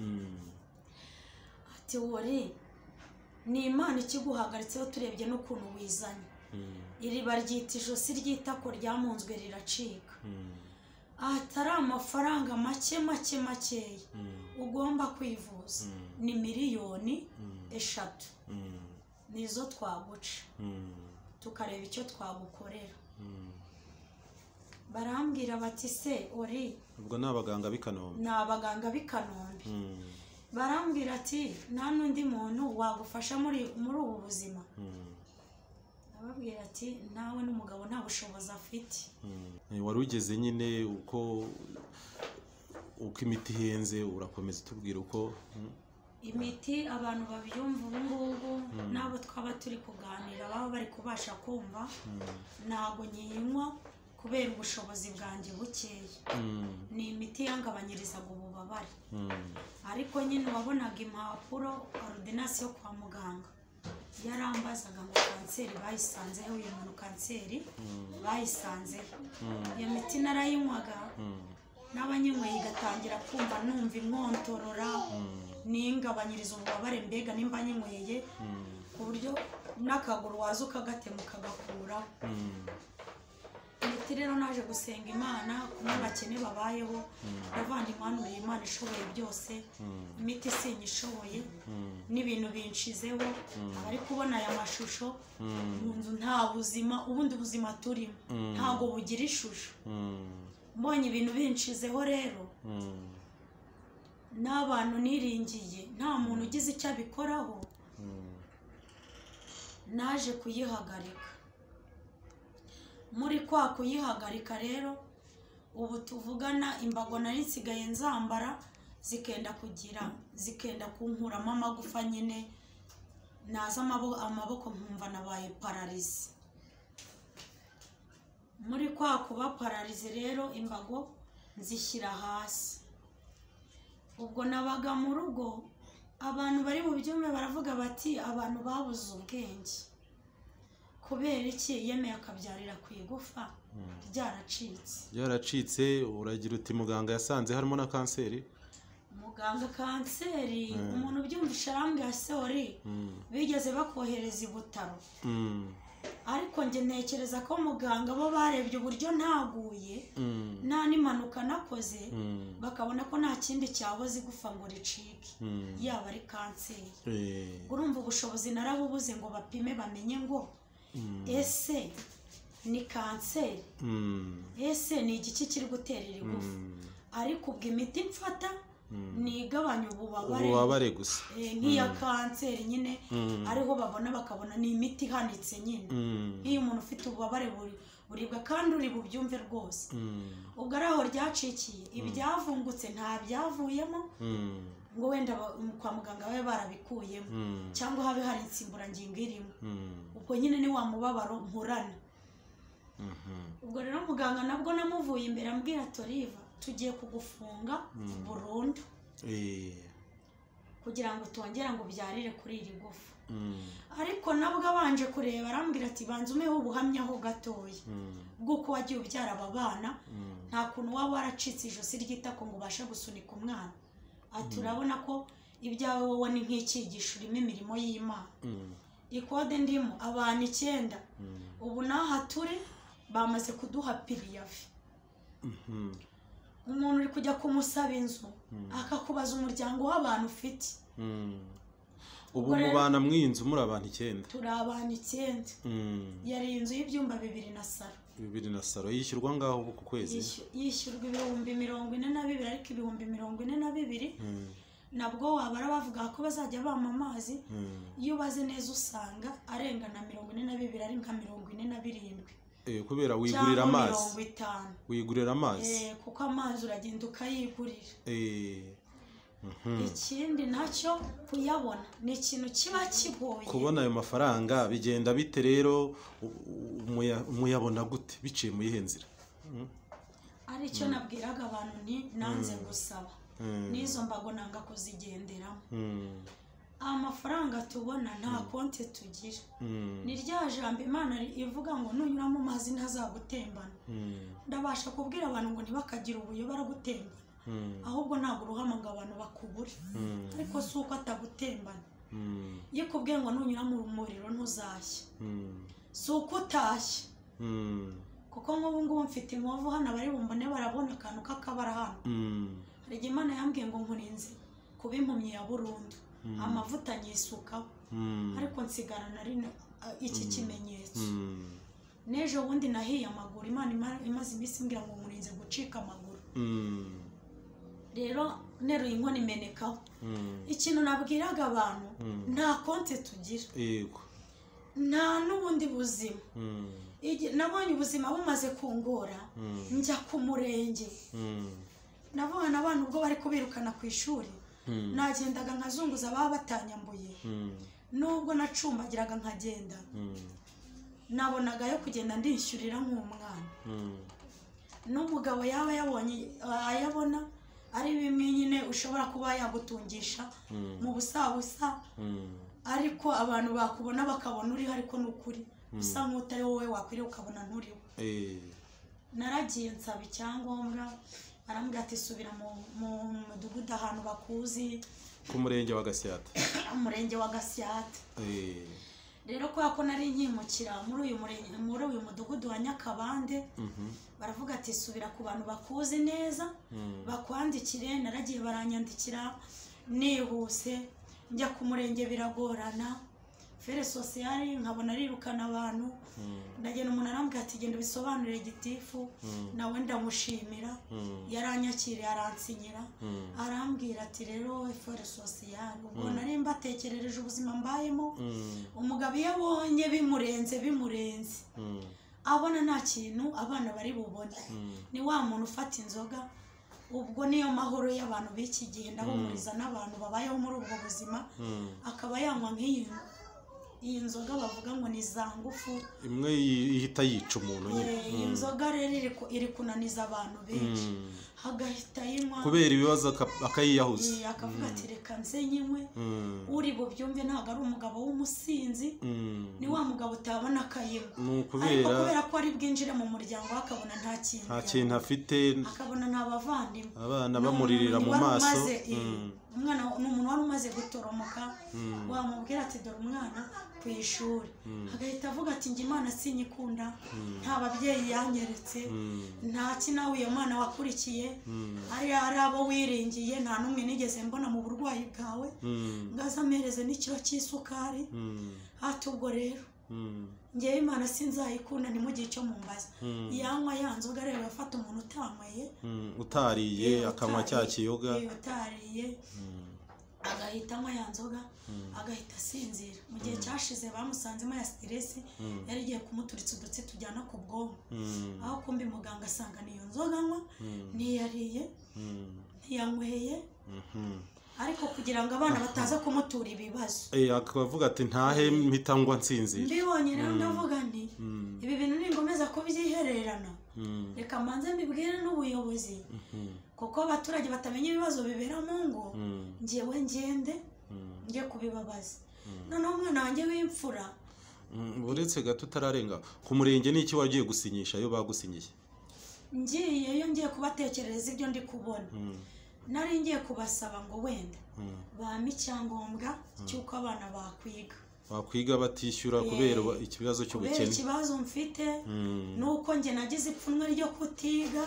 ati wori ni Imana ikiguhagaritseho turebye n'ukuntu wizanye. iri baryita ijosi ry'itako ryamunzwe riracika. atari amafaranga make make makeya ugomba kwivuza ni miliyoni eshatu nizo twaguca tukareba icyo twagukorera. barambwira bati se ori ubwo ni abaganga b'i Kanombe? ni abaganga b'i Kanombe. barambwira ati nta n'undi muntu wagufasha muri muri ubu buzima? ababwira ati nawe n'umugabo nta bushobozi afite. wari ugeze nyine uko uko imiti ihenze urakomeza utubwira uko imiti abantu babyumva ubu ngubu nabo twaba turi kuganira baba bari kubasha kumva ntabwo nyinywa kubera ubushobozi bwanjye bukeya. ni imiti yangabanyirizaga ububabare ariko nyine wabonaga impapuro ordinance yo kwa muganga yarambazaga ngo kanseri bayisanzeho uyu muntu kanseri bayisanzeho. iyo miti narayinywaga n'abanyinyweye igatangira kumva numva inkontorora n'ingabanyiriza ububabare mbega nimba nyinyweye ku buryo n'akaguru waza ukagatema ukagakuraho. ati rero naje gusenga Imana kumwe bakene babayeho bavandimwe hano Imana ishoboye byose imiti sinyishoboye n'ibintu binshizeho abari kubona aya mashusho mu nzu nta buzima ubundi buzima turimo ntago bugira ishusho mbonye ibintu binshizeho rero n'abantu niringiye nta muntu ugize icyo abikoraho naje kuyihagarika muri kwa kuyihagarika rero ubu tuvugana imbago nari nsigaye nzambara zikenda kugira zikenda kunkuramo amagufa nyine naza amaboko nkumva nabaye pararize muri kwa kuba pararize rero imbago nzishyira hasi ubwo nabaga mu rugo abantu bari mu byumba baravuga bati abantu babuze ubwenge kubera iki yemeye akabyarira ku igufa ryaracitse ryaracitse uragira uti muganga yasanze harimo na kanseri muganga kanseri umuntu ubyumvisha arambwira sori bigeze bakohereza i Butaro ariko njye ntekereza ko muganga bo barebye uburyo ntaguye nta n'impanuka nakoze bakabona ko nta kindi cyaboze igufa ngo ricike yaba ari kanseri urumva ubushobozi narabubuze ngo bapime bamenye ngo ese ni kanseri ese ni igiki kiri gutera iri gufa ariko ubwo imiti mfata ni igabanya ububabare gusa nk'iya kanseri nyine ariho babona bakabona ni imiti ihanitse nyine nk'iyo umuntu ufite ububabare buribwa kandi uri bubyumve rwose ubwo ari aho ryacikiye ibyavungutse nta byavuyemo ngo wenda kwa muganga babe barabikuyemo cyangwa habe hari insimburangingo irimo ubwo nyine ni wa mubabaro nkurana ubwo rero muganga nabwo namuvuye imbere ambwira Toriva tugiye kugufunga burundu kugira ngo tongera ngo byarire kuri iri gufa ariko nabwo abanje kureba arambwira ati banza umeho ubuhamya ho gatoya bw'uko wagiye ubyara aba bana nta kuntu waba waracitse ijosi ry'itako ngo ubashe gusunika umwana ati urabona ko ibyawe wowe ni nk'icyigisho urimo imirimo y'Imana ikode ndimo abantu icyenda ubu naha turi bamaze kuduha piriyafi umuntu uri kujya kumusaba inzu akakubaza umuryango w'abantu ufite ubu mubana mw'inzu muri abantu icyenda turi abantu icyenda yari inzu y'ibyumba bibiri na saro bibiri na saro yishyurwa ngaho ku kwezi yishyurwa ibihumbi mirongo ine na bibiri ariko ibihumbi mirongo ine na bibiri nabwo wabara bavuga ko bazajya bampa amazi iyo ubaze neza usanga arenga na mirongo ine na bibiri ari nka mirongo ine na birindwi kubera wigurira amazi mirongo itanu wigurira amazi kuko amazi uragenda ukayigurira ikindi nacyo kuyabona ni ikintu kiba kigoye kubona ayo mafaranga bigenda bite rero muyabona gute biciye mu yihe nzira ari cyo nabwiraga abantu nti nanze gusaba n'izo mbago nanga kuzigenderamo amafaranga tubona nta konti tugira ni rya jambo Imana ivuga ngo nunyura mu mazi ntazagutembana ndabasha kubwira abantu ngo ntibakagira ubuyo baragutembana ahubwo ntabwo uruhama ngo abantu bakubure ariko si uko atagutembana iyo kubwiye ngo nunyura mu muriro ntuzashye si uko utashye kuko nk'ubu ngubu mfite inkovu hano abari bumbone barabona akantu k'akabara hano hari igihe Imana yambwiye ngo nkurinze kuba impumyi ya burundu amavuta nyisukaho ariko nsigarana ari iki kimenyetso n'ejo bundi nahiye amaguru Imana imaze iminsi imbwira ngo nkurinze gucika amaguru rero neruye inkono imenekaho ikintu nabwiraga abantu nta konti tugira yego nta n'ubundi buzima nabonye ubuzima bumaze kungora njya ku murenge nabona abantu ubwo bari kubirukana ku ishuri nagendaga nkazunguza baba batanyambuye nubwo nacumbagiraga nkagenda nabonaga yo kugenda ndishyurira nk'umwana n'umugabo yaba yabonye ayabona ari bimwe nyine ushobora kuba yagutungisha mu busabusa ariko abantu bakubona bakabona uriho ariko n'ukuri usa nk'utari wowe wakwiriye ukabona nturiho naragiye nsaba icyangombwa arambwira ati subira mu mudugudu ahantu bakuzi ku murenge wa Gasyata umurenge wa Gasyata rero kwa ko nari nkimukira muri uyu murenge muri uyu mudugudu wa Nyakabande baravuga ati subira ku bantu bakuzi neza bakwandikire naragiye baranyandikira nihuse njya ku murenge biragorana fere sociale nkabona rirukana abantu ndagenda umuntu arambwira ati genda bisobanurire gitifu nawe ndamushimira yaranyakiriye aransinyira arambwira ati rero fere sociale ubwo nari mbatekerereje ubuzima mbayemo umugabo iyo abonye bimurenze bimurenze abona nta kintu abana bari bubone ni wa muntu ufata inzoga ubwo niyo mahoro y'abantu b'iki gihe ndahumuriza n'abantu babayeho muri ubwo buzima akaba yanywa nk'iyi iyi nzoga bavuga ngo ni za ngufu imwe ihita yica umuntu nyine iyi nzoga rero iri kunaniza abantu benshi hagahita yinywa kubera ibibazo akayiyahuza akavuga ati reka nze nyinywe uri bubyumve ntabwo ari umugabo w'umusinzi ni wa mugabo utabona akayinywa ariko kubera ko ari bwinjire mu muryango akabona nta kintu nta kintu afite akabona nta bavandimwe abana bamuririra mu maso umwana ni umuntu wari umaze gutoromoka wamubwira ati dore umwana ku ishuri agahita avuga ati njye Imana sinyikunda nta babyeyi yanyeretse nta kinawe iyo mwana wakurikiye ari ari abo wiringiye nta n'umwe nigeze mbona mu burwayi bwawe ngaza amereze n'ikiro cy'isukari hati ubwo rero ngewe Imana sinzayikunda ni mu gihe cyo mu mbaza yanywa ya nzoga rero afata umuntu utanyweye utariye akanywa cya kiyoga utariye agahita anywa ya nzoga agahita asinzira mu gihe cyashize bamusanzemo ya stress yari igiye kumuturitsa udutsi tujyana ku bwonko aho kumbi muganga asanga niyo nzoga anywa ntiyariye ntiyanyweye ariko kugira ngo abana bataza kumutura ibibazo eh akavuga ati ntahe mpitangwa nsinzira mbibonye rero ndavuga nti ibi bintu ningomeza ko byihererana reka manze mbibwire n'ubuyobozi kuko abaturage batamenya ibibazo bibera mu ngo ngewe ngende ngiye kubibabaza noneho umwana wanjye w'imfura uretse gato utararenga ku murenge n'iki wagiye gusinyisha yo bagusinyiye ngiyeyo ngiye kubatekerereza ibyo ndi kubona nari ngiye kubasaba ngo wenda bampa icyangombwa cy'uko abana bakwiga bakwiga batishyura kubera ikibazo cy'ubukene kubera ikibazo mfite nuko njye nagize ipfunwe ryo kutiga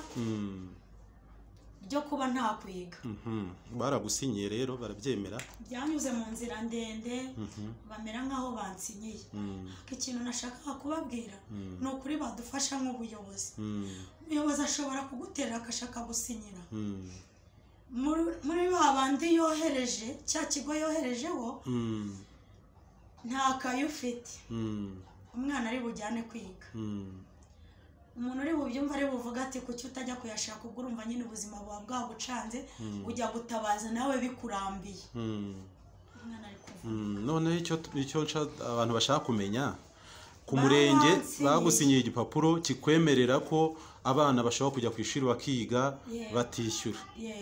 ryo kuba nta kwiga baragusinyiye rero barabyemera byanyuze mu nzira ndende bamera nk'aho bansinyiye ikintu nashakaga kubabwira ni ukuri badufasha nk'ubuyobozi umuyobozi ashobora kugutera agashaka gusinyira muri babandi yohereje cya kigo yoherejeho nta kayo ufite umwana ari bujyane kwiga umuntu uri bubyumva ari buvuga ati kuki utajya kuyashaka ubwo urumva nyine ubuzima buba bwagucanze ujya gutabaza nawe bikurambiye none icyo abantu bashaka kumenya ku murenge bagusinyiye igipapuro kikwemerera ko abana bashobora kujya ku ishuri bakiga batishyura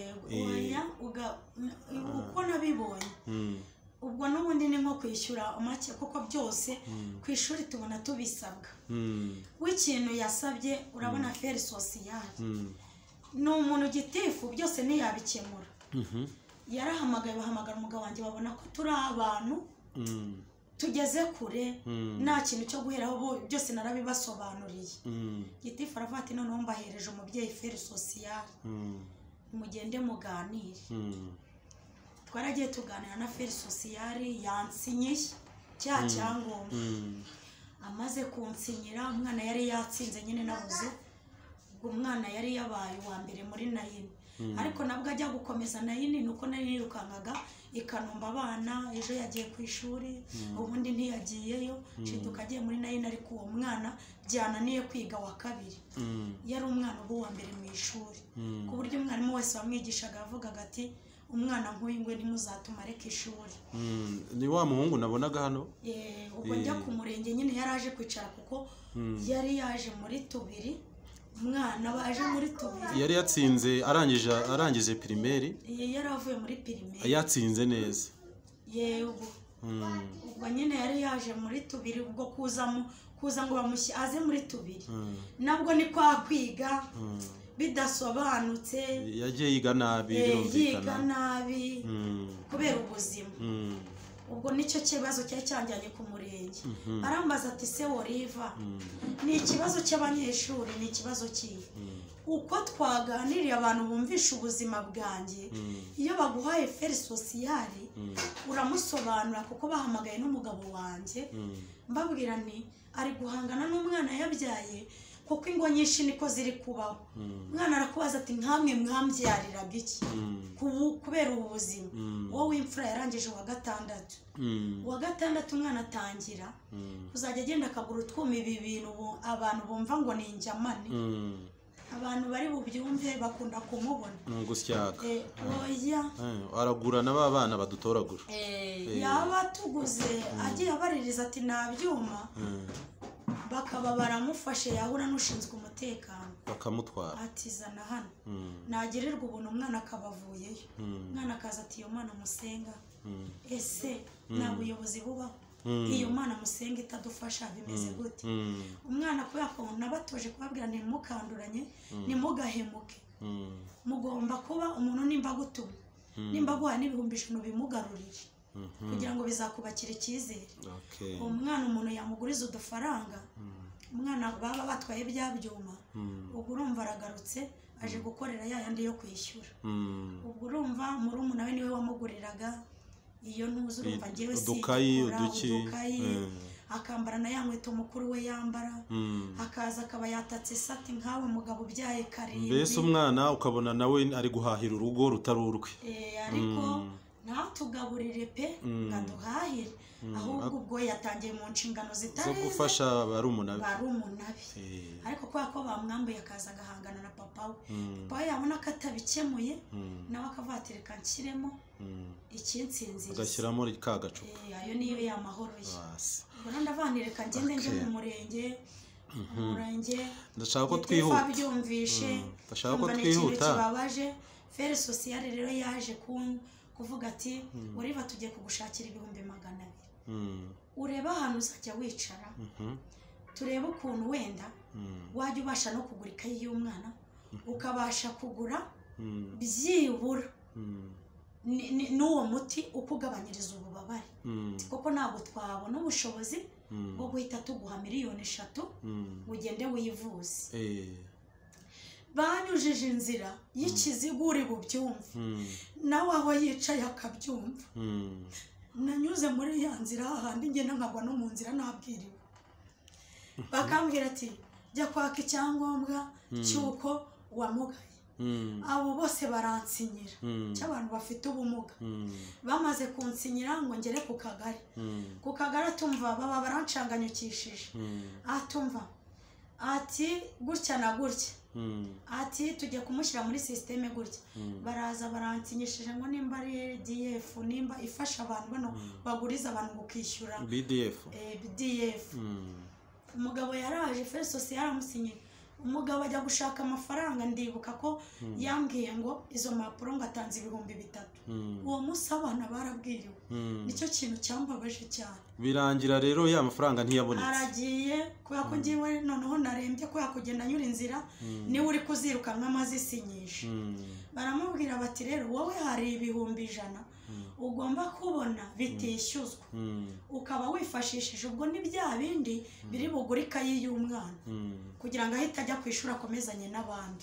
uko nabibonye ubwo n'ubundi ni nko kwishyura make kuko byose ku ishuri tubona tubisabwa w'ikintu yasabye urabona fere sociale ni umuntu gitifu byose ntiyabikemura yarahamagaye bahamagara umugabo wanjye babona ko turi abantu tugeze kure nta kintu cyo guheraho byose narabibasobanuriye gitifu aravuga ati noneho mbahereje umubyeyi fere sociale mugende muganire twaragiye tuganira na fere sociale yansinyiye cya cyangombwa amaze kunsinyira umwana yari yatsinze nyine nabuze ubwo umwana yari yabaye uwa mbere muri nayini ariko nabwo ajya gukomeza nayini nuko nari nirukankaga ikanomba abana ejo yagiye ku ishuri ubundi ntiyagiyeyo nshiduka agiye muri nayini ariko uwo mwana byananiye kwiga wa kabiri yari umwana uba uwa mbere mu ishuri ku buryo umwarimu wese wamwigishaga yavugaga ati umwana nk'uyu ngwe ntimuzatuma areka ishuri ni wa muhungu nabonaga hano ubwo njya ku murenge nyine yari aje kwicara kuko yari yaje muri tubiri umwana baje muri tubiri yari yatsinze arangije arangije primaire yari avuye muri primaire yatsinze neza yego ubwo nyine yari yaje muri tubiri ubwo kuzamo kuza ngo bamushye aze muri tubiri nabwo ni kwa kwiga bidasobanutse yagiye yiga nabi yiga nabi kubera ubuzima ubwo nicyo kibazo cyari cyanjyanye ku murenge arambaza ati se Oliva ni ikibazo cy'abanyeshuri ni ikibazo kihe uko twaganiriye abantu bumvisha ubuzima bwanjye iyo baguhaye feri sosiyali uramusobanura kuko bahamagaye n'umugabo wanjye mbabwira nti ari guhangana n'umwana yabyaye kuko ingo nyinshi niko ziri kubaho umwana arakubaza ati nkamwe mwambyariraga iki kubera ubu buzima wowe imfura yarangije uwa gatandatu uwa gatandatu umwana atangira kuzajya agenda akagura utwuma ibi bintu abantu bumva ngo ni injyamani abantu bari bubyumve bakunda kumubona ngusyaka oya aragura n'aba bana badutoragura yaba tuguze agiye abaririza ati nabyuma bakaba baramufashe yahura n'ushinzwe umutekano bakamutwara ati zana hano nagirirwa ubuntu umwana akabavuyeyo umwana akaza ati iyo mwana musenga ese nta buyobozi bubaho iyo mwana musenga itadufasha bimeze gute umwana kubera ko nabatoje kubabwira ntimukanduranye ntimugahemuke mugomba kuba umuntu nimba gutuma nimba guha n'ibihumbi ijana bimugarurire kugira ngo bizakubakira icyizere umwana umuntu yamuguriza udufaranga umwana baba batwaye bya byuma ubwo urumva aragarutse aje gukorera ya yandi yo kwishyura ubwo urumva muri umuntu we niwe wamuguriraga iyo ntuzi urumva ngewe udukayi uduki akambara na ya nkweto mukuru we yambara akaza akaba yatatse sati nkawe umugabo ubyaye karindwi mbese umwana ukabona nawe ari guhahira urugo rutari urwe ariko ntatugaburire pe ngaduhahire ahubwo ubwo yatangiye mu nshingano zitareze zo gufasha barumunabi barumunabi ariko kubera ko bamwambuye akaza agahangana na papa we papa we yabona ko atabikemuye nawe akavatira kanshyiremo ikinsinziriza agashyiramo ka gacupa ayo niyo ya mahoro ye ubwo ndavanire kagende njye mu murenge umurenge ndashaka ko twihuta byumvishe ndashaka ko twihuta kibabaje feri sosiyale rero yaje kuvuga ati Oliva tugiye kugushakira ibihumbi magana abiri ureba ahantu uzajya wicara turebe ukuntu wenda wajya ubasha no kugura ikayi y'umwana ukabasha kugura byibura n'uwo muti ukugabanyiriza ububabare kuko ntabwo twabona ubushobozi bwo guhita tuguha miliyoni eshatu ugende wivuze banyujije inzira y'ikiziguri bubyumve nawe aho yicaye akabyumva nanyuze muri ya nzira hahandi ngenda nkagwa no mu nzira nabwiriwe bakambwira ati jya kwaka icyangombwa cy'uko wamugaye abo bose baransinyira cy'abantu bafite ubumuga bamaze kunsinyira ngo ngere ku kagari ku kagari atumva baba barancanganyukishije atumva ati gutya na gutya ati tujye kumushyira muri sisiteme gutya baraza baransinyishije ngo nimba ari D F nimba ifasha abantu bano baguriza abantu gukishyura B D F B D F umugabo yaraje feri sosiyale amusinyira umugabo ajya gushaka amafaranga ndibuka ko yambwiye ngo izo mpapuro ngo atanze ibihumbi bitatu uwo munsi abana barabwiriwe nicyo kintu cyambabaje cyane birangira rero ya mafaranga ntiyabonetse aragiye kubera ko ngiwe noneho narembye kubera kugenda nyura inzira niwe uri kuzirukanka amazisinyisha baramubwira bati rero wowe hari ibihumbi ijana ugomba kubona bitishyuzwa ukaba wifashishije ubwo ni bya bindi biri bugure ikayi y'umwana kugira ngo ahite ajya ku ishuri akomezanye n'abandi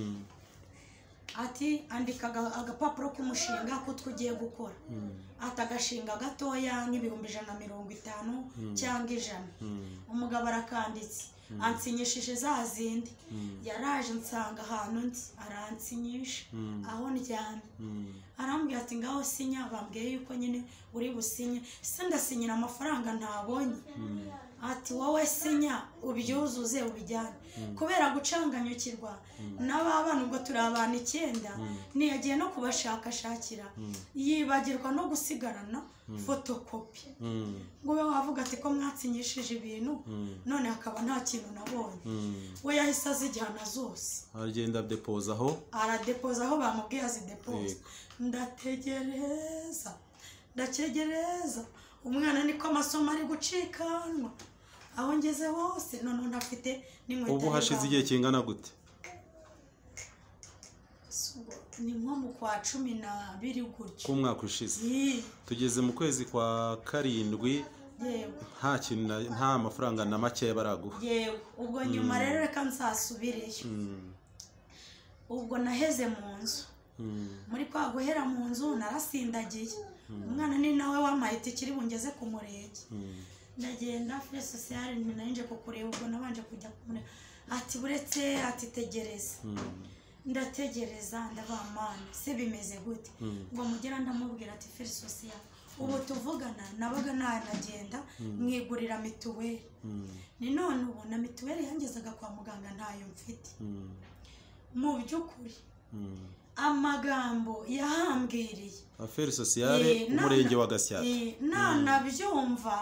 ati andika agapapuro k'umushinga ko tugiye gukora ati agashinga gatoya nk'ibihumbi ijana na mirongo itanu cyangwa ijana umugabo arakanditse ansinyishije za zindi yaraje nsanga ahantu nzi aransinyisha aho ndyamye arambwira ati ngaho sinya bambwiye yuko nyine uri businye se ndasinyira amafaranga ntabonye ati wowe sinya ubyuzuze ubijyane kubera gucanganyukirwa n'ababana ubwo turi abantu icyenda niyagiye no kubashakashakira yibagirwa no gusigarana fotokopi ngo ube wavuga ati ko mwatsinyishije ibintu none hakaba nta kintu nabonye we yahise azijyana zose aragenda depoza aho aradepoza aho bamubwiye azidepoza ndategereza ndategereza umwana niko amasomo ari gucikanwa aho ngeze hose none ndafite n'inkweto ubu hashize igihe kingana gute ni nko mu kwa cumi n'abiri gutyo k'umwaka ushize tugeze mu kwezi kwa karindwi nta kintu nta mafaranga na make baraguha yewe ubwo nyuma rero reka nzasubireyo ubwo naheze mu nzu muri kwa guhera mu nzu narasindagiye umwana ni nawe wamaye ikiri bungeze ku murenge ndagenda fure sociale ni narinje kukureba ubwo nabanje kujya kumureba ati buretse ati tegereza ndategereza ndabamana se bimeze gute ngo mugera ndamubwira ati fure sociale ubu tuvugana nabaga nagenda mwigurira mituweli ni none ubu na mituweli yangezaga kwa muganga ntayo mfite mu by'ukuri amagambo yahambwiriye affaire sociale umurenge wa Gasyata nanabyumva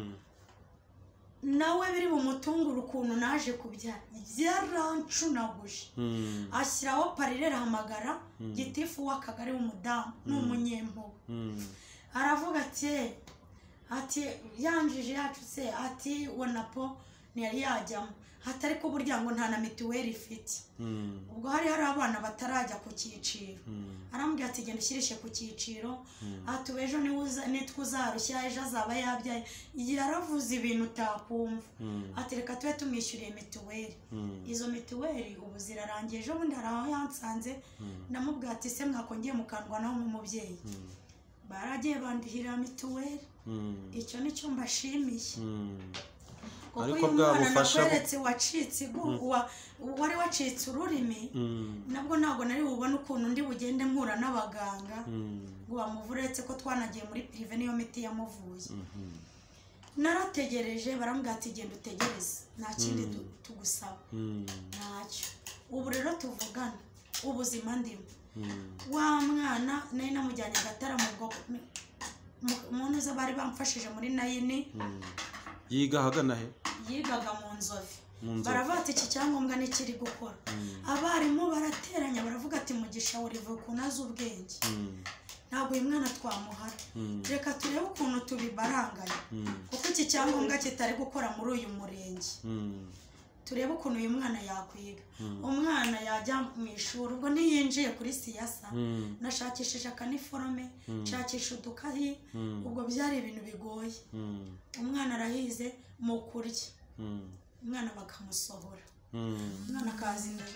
nawe biri bumutungura ukuntu naje kubyara byarancunaguje ashyiraho parirera hamagara gitifu w'akagari w'umudamu n'umunyempuhwe aravuga ati ati yanjije yacu se ati wonapo ntiyari yajyamo hatari ko burya ngo nta na mituweli ifite ubwo hari hari abana batarajya ku cyiciro arambwira ati genda ushyirishe ku cyiciro ati ejo nitwe uzarushya ejo azaba yabyaye yaravuze ibintu utakumva ati reka tube tumwishyuriye mituweli izo mituweli ubu zirarangiye ejo bundi hari aho yansanze ndamubwira ati se mwakongeye mukandwa naho nk'umubyeyi baragiye bandihira mituweli icyo nicyo mbashimiye ariko bwagufasha nakweretse wacitse wari wacitse ururimi nabwo ntabwo nari bubone ukuntu ndi bugende mpura n'abaganga ngo bamuvure uretse ko twanagiye muri prive niyo miti yamuvuye narategereje barambwira ati genda utegereze nta kindi tugusaba ntacyo ubu rero tuvugana ubuzima ndimo wa mwana nari namujyanye agatara mu bwoko mu ntuza bari bamfashije muri nayini yiga hagana he yigaga mu nzove baravuga iki cyangombwa n'ikiri gukora abarimu barateranya baravuga ati mugisha urivuye ukuntu azi ubwenge ntabwo uyu mwana twamuhara reka turebe ukuntu tubibaranganya kuko iki cyangombwa kitari gukora muri uyu murenge turebe ukuntu uyu mwana yakwiga umwana yajya mu ishuri ubwo ntiyinjiye kuri siyasa nashakishije akaniforome nshakisha udukayi ubwo byari ibintu bigoye umwana arahize mu kurya umwana bakamusohora umwana akaza imbere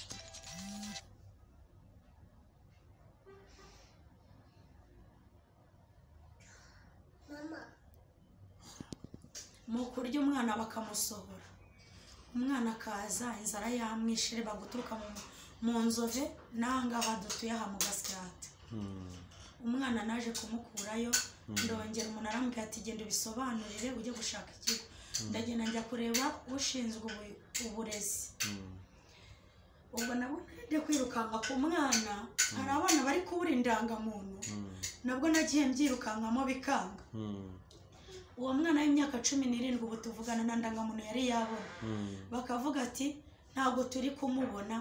mu kurya umwana bakamusohora umwana akaza inzara yamwishe baguturuka mu nzove n'ahangaha dutuye aha mu Gasyata umwana naje kumukurayo ndongera umuntu arambwira ati genda ubisobanurire ujye gushaka ikigo ndagenda njya kureba ushinzwe uburezi ubwo nabwo ndi kwirukanka ku mwana hari abana bari kubura indangamuntu nabwo nagiye mbyirukankamo bikanga uwo mwana w'imyaka cumi n'irindwi ubu tuvugana na ndangamuntu yari yabona bakavuga ati ntabwo turi kumubona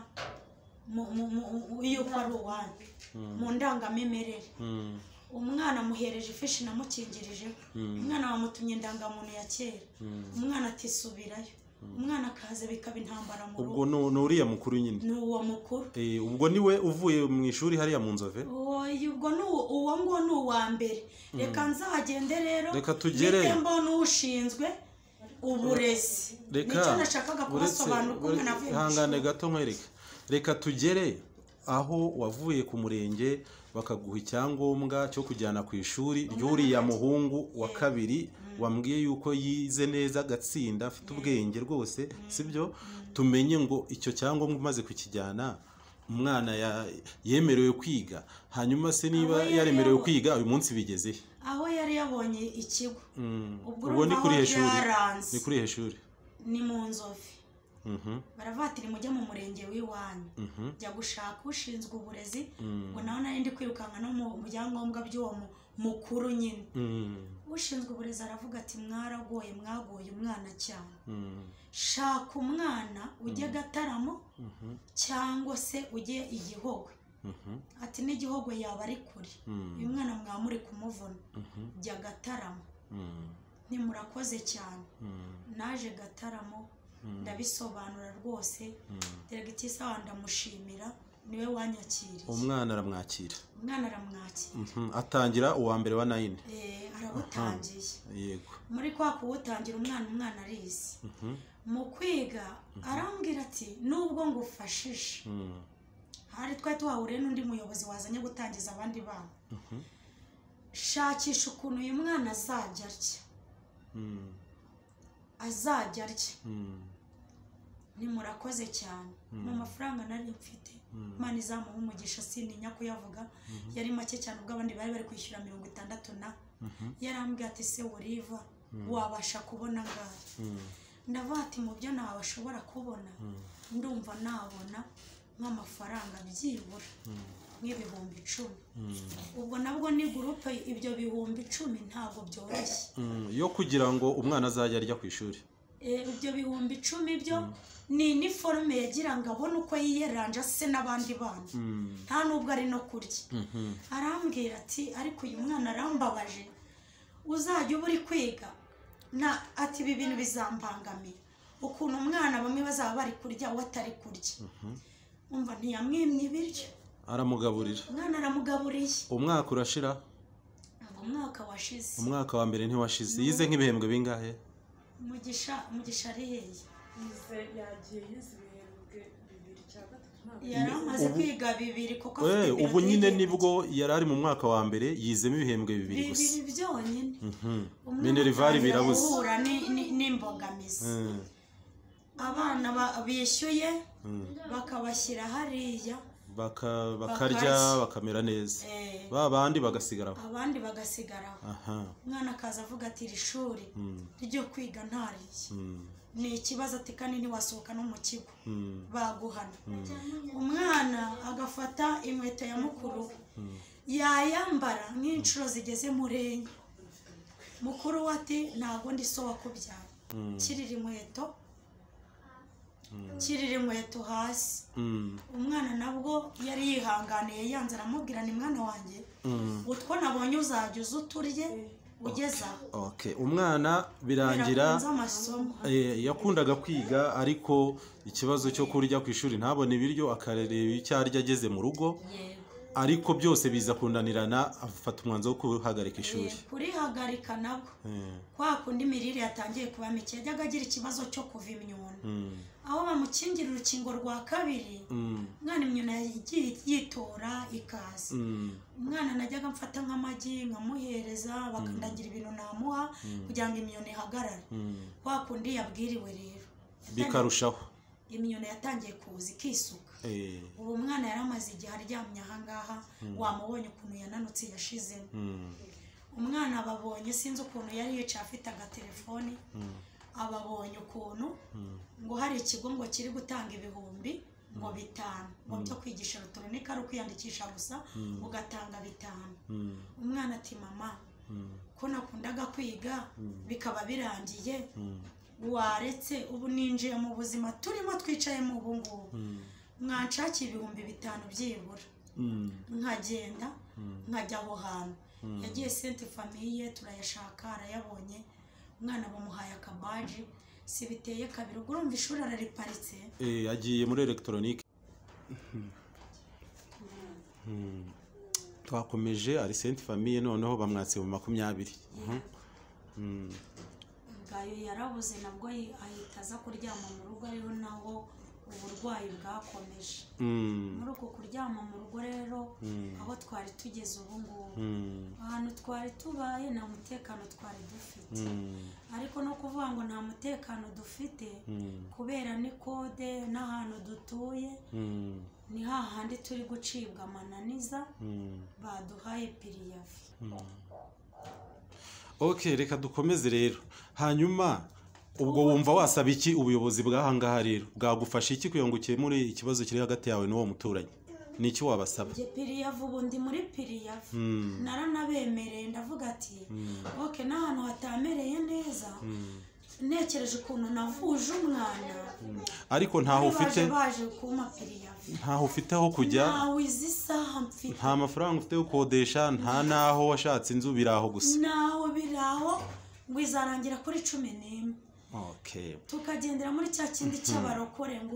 yuko ari uwanyu mu ndangamimerere umwana amuhereje ifishi namukingirije umwana bamutumye indangamuntu ya kera umwana atisubirayo umwana akaza bikaba intambara mu rugo ubwo ni uriya mukuru nyine ni uwo mukuru ubwo niwe uvuye mu ishuri hariya mu nzove ubwo uwo ngo ni uwa mbere reka nzagende rero reka tugere mbona ushinzwe uburezi nicyo nashakaga kubasobanura uko umwana avuye ihangane gato nkwereke reka tugere aho wavuye ku murenge bakaguha icyangombwa cyo kujyana ku ishuri ry'uriya muhungu wa kabiri wambwiye yuko yize neza agatsinda afite ubwenge rwose sibyo tumenye ngo icyo cyangombwa umaze kukijyana umwana yemerewe kwiga hanyuma se niba yaremerewe kwiga uyu munsi bigeze aho yari yabonye ikigo ubwo ni kuri heshuri ni kuri heshuri ni mu nzove baravatira mujya mu murenge w'iwanyu jya gushaka ushinzwe uburezi ngo nawe nari ndi kwirukanka no mu byangombwa by'uwo mukuru nyine ushinzwe uburezi aravuga ati mwaragoye mwagoye umwana cyane shaka umwana ujye Gataramo cyangwa se ujye Igihogwe ati n'Igihogwe yaba ari kure uyu mwana mwamuri kumuvuna jya Gataramo ntimurakoze cyane naje Gataramo ndabisobanura rwose diregitisi aho ndamushimira niwe wanyakiriye. umwana aramwakira umwana aramwakira Mhm. atangira uwa mbere wa nine eh arabutangiye. yego muri kwa kuwutangira umwana umwana arizi. Mhm. mu kwiga arambwira ati nubwo ngufashije Mm. hari twari tuhahuriye n'undi muyobozi wazanye gutangiza abandi bana, Mhm. shakisha ukuntu uyu mwana azajya arya Mm. azajya arya. Mm. nimurakoze cyane. mu mafaranga nari mfite Imana izamuha umugisha sintinya kuyavuga, yari make cyane ubwo abandi bari bari kwishyura mirongo itandatu na yarambwiye ati se Oliva wabasha kubona ngahe? Mm. ndavuga ati mu byo nawe ashobora kubona ndumva nabona nk'amafaranga byibura nk'ibihumbi icumi. ubwo nabwo ni gurupe, ibyo bihumbi icumi ntabwo byoroshye Mm. yo kugira ngo umwana azajya arya ku ishuri. Eh, ibyo bihumbi icumi byo ni iniforume yagira ngo abone uko yiyeranja se n'abandi bana, Mm. nta nubwo ari no kurya. Mhm. arambwira ati ariko uyu mwana arambabaje, uzajya uba uri kwiga na ati ibi bintu bizambangamira ukuntu umwana bamwe bazaba bari kurya we atari kurya. umva ntiyamwimye ibiryo, aramugaburira. umwana aramugaburiye. umwaka urashira, ntabwo umwaka washize. umwaka wa mbere ntiwashize. yize nk'ibihembwe bingahe? umugisha umugisha ari hehe? yize yagiye yize ibihembwe bibiri cya gatatu ntabwo yari amaze kwiga bibiri kuko Eh, afite ubu nyine birateye nibwo yari ari mu mwaka wa mbere yizemo ibihembwe bibiri gusa. bibiri byonyine. Mhm. Umwana Minervari atangira birabuze. guhura ni- ni- n'imbogamizi. Mm. abana ba- bishyuye bakabashyira hariya Baka- bakarya Bakarya. bakamera neza, eh, ba bandi bagasigaraho. abandi bagasigaraho. Aha. umwana akaza avuga ati iri shuri Mm. ryo kwiga ntariye Mm. ni ikibazo ati kandi ntiwasohoka no mu kigo Mm. baguhana. umwana agafata inkweto ya mukuru yayambara nk'inshuro zigeze muri enye, mukuru we ati ntabwo ndi so wakubyaye. kirira inkweto kirira inkweto hasi. Mm. umwana nabwo yari yihanganiye yanze, aramubwira ni mwana wanjye Mm. utwo nabonye uzajya uza uturye ugeza aho. Okay. umwana birangira birakunze amasomo. eh, yakundaga kwiga ariko ikibazo cyo kurya ku ishuri ntabone ibiryo, akareba icyo arya ageze mu rugo, yego ariko byose biza kunanirana, afata umwanzuro wo guhagarika ishuri. Eh, kurihagarika nabwo Eh. kwa kundi imirire yatangiye kuba mike, yajyaga agira ikibazo cyo kuva imyuna. Mm. aho bamukingira urukingo rwa kabiri Mm. umwana imyuna yagiye yitora ikaza. Mm. umwana najyaga mfata nk'amagi nkamuhereza, bakandagira ibintu namuha kugira ngo imyuna ihagarare. Mm. kwa kundi yabwiriwe rero bikarushaho. imyuna yatangiye kuza ikisuka. Eh. ubu umwana yari amaze igihe aryamye ahangaha, wamubonye ukuntu yananutse yashizemo. Mm. umwana ababonye sinzi ukuntu yari yicaye afite agatelefoni, ababonye ukuntu ngo hari ikigo ngo kiri gutanga ibihumbi ngo bitanu ngo byo kwigisha elegitoronike, ari ukwiyandikisha gusa ugatanga bitanu. Mm. umwana ati mama ko nakundaga kwiga bikaba birangiye, waretse ubu ninjiye mu buzima turimo twicayemo ubu ngubu, mwanshakiye ibihumbi bitanu byibura Mm. nkagenda nkajya aho hantu. yagiye sente famiye turayashaka arayabonye, umwana bamuhaye akabaji, si biteye kabiri. ubwo urumva ishuri arariparitse. Eh, agiye muri elegitoronike. Mm. twakomeje ari senti famiye, noneho bamwatse mu makumyabiri. Mhm. Mm. ngayo yarabuze nabwo yi- ahita aza kuryama mu rugo, ariho naho uburwayi bwakomeje. Mm. muri uko kuryama mu rugo rero Mm. aho twari tugeze ubu ngubu, Mm. ahantu twari tubaye nta mutekano twari dufite. Mm. ariko no kuvuga ngo nta mutekano dufite Mm. kubera ni kode n'ahantu dutuye, Mm. ni hahandi turi gucibwa amananiza, Mm. baduhaye piriyavi. Okay, reka dukomeze rero. Hanyuma ubwo wumva wasaba iki ubuyobozi bw'ahangaha rero? Bwagufasha iki kugira ngo ukemure ikibazo kiri hagati yawe n'uwo muturanyi? Ni iki wabasaba? Njye piriyavi ubu ndi muri piriyavi. Mm. naranabemereye ndavuga ati oke n'ahantu hatamereye neza, ntekereje ukuntu navuje umwana, Ariko ntaho bari ufite baje baje kuma piriyavi, ntaho ufite aho kujya, ntawe izi saha mfite, nta mafaranga ufite yo gukodesha, nta naho washatse inzu, biraho gusa. nawe biraho ngo izarangira kuri cumi n'imwe. Okay. tukagendera muri cya kindi cy'abarokore ngo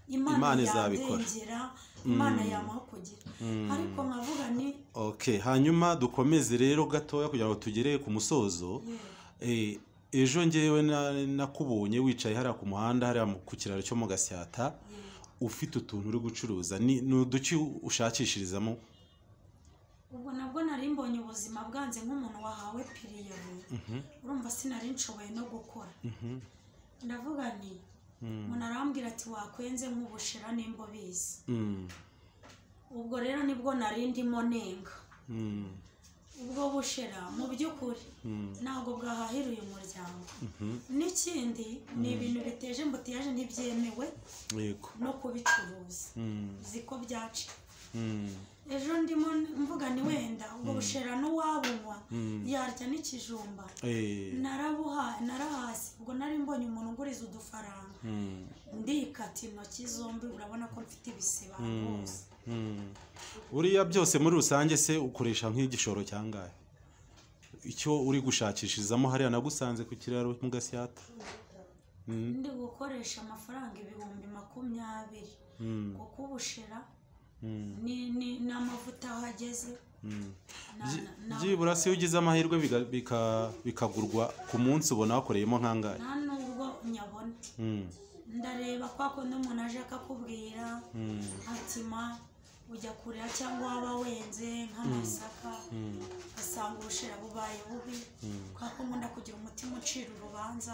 Imana imana izabikora. yandengera imana yamaho kugira ariko nkavuga ni okay hanyuma dukomeze rero gatoya kugira ngo tugere ku musozo. eh ejo ngewe nakubonye wicaye hariya ku muhanda hariya ku kiraro cyo mu Gasyata ufite utuntu uri gucuruza ni uduki ushakishirizamo? ubwo nabwo nari mbonye ubuzima bwanze nk'umuntu wahawe piriyeru urumva sinari nshoboye no gukora. ndavuga nti umuntu arambwira ati wakwenze nk'ubushera nimba bizi. ubwo rero nibwo nari ndimo nenga. ubwo bushera mu by'ukuri ntabwo bwahahiriye umuryango. n'ikindi ni ibintu biteje mbutiyaje ntibyemewe no kubicuruza ziko byaci. ejo ndimo mvuga ni wenda ubwo bushera n'uwabunywa yarya n'ikijumba narabuha narahasi ubwo nari mbonye umuntu uguriza udufaranga ndikata intoki zombi urabona ko mfite ibisiba rwose. uriya byose muri rusange se ukoresha nk'igishoro cyangahe icyo uri gushakishirizamo hariya nagusanze ku kiraro mu Gasyata? ndi gukoresha amafaranga ibihumbi makumyabiri kuko ubushera n'amavuta ahageze. byibura se ugize amahirwe bikagurwa ku munsi ubona wakoreyemo nk'angahe? nta nubwo nyabona. ndareba kwa kundi umuntu aje akakubwira atima ujya kurira cyangwa waba wenze nk'amasaka asanga ubushera bubaye bubi kwa ko nkunda kugira umutima ucira urubanza.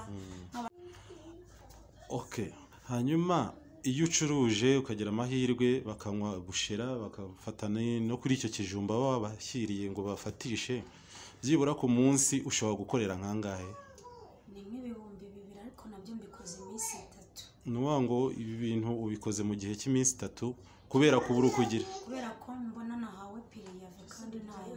okay hanyuma iyo ucuruje ukagira amahirwe bakanywa bushera bakafatana no kuri icyo kijumba baba bashyiriye ngo bafatishe byibura ku munsi ushobora gukorera nkangahe? ni nk'ibihumbi bibiri ariko nabyo mbikoze iminsi itatu. nuwa ngo ibi bintu ubikoze mu gihe cy'iminsi itatu kubera kubura ukugira? kubera ko mbona nahawe piriyeru kandi ntayo.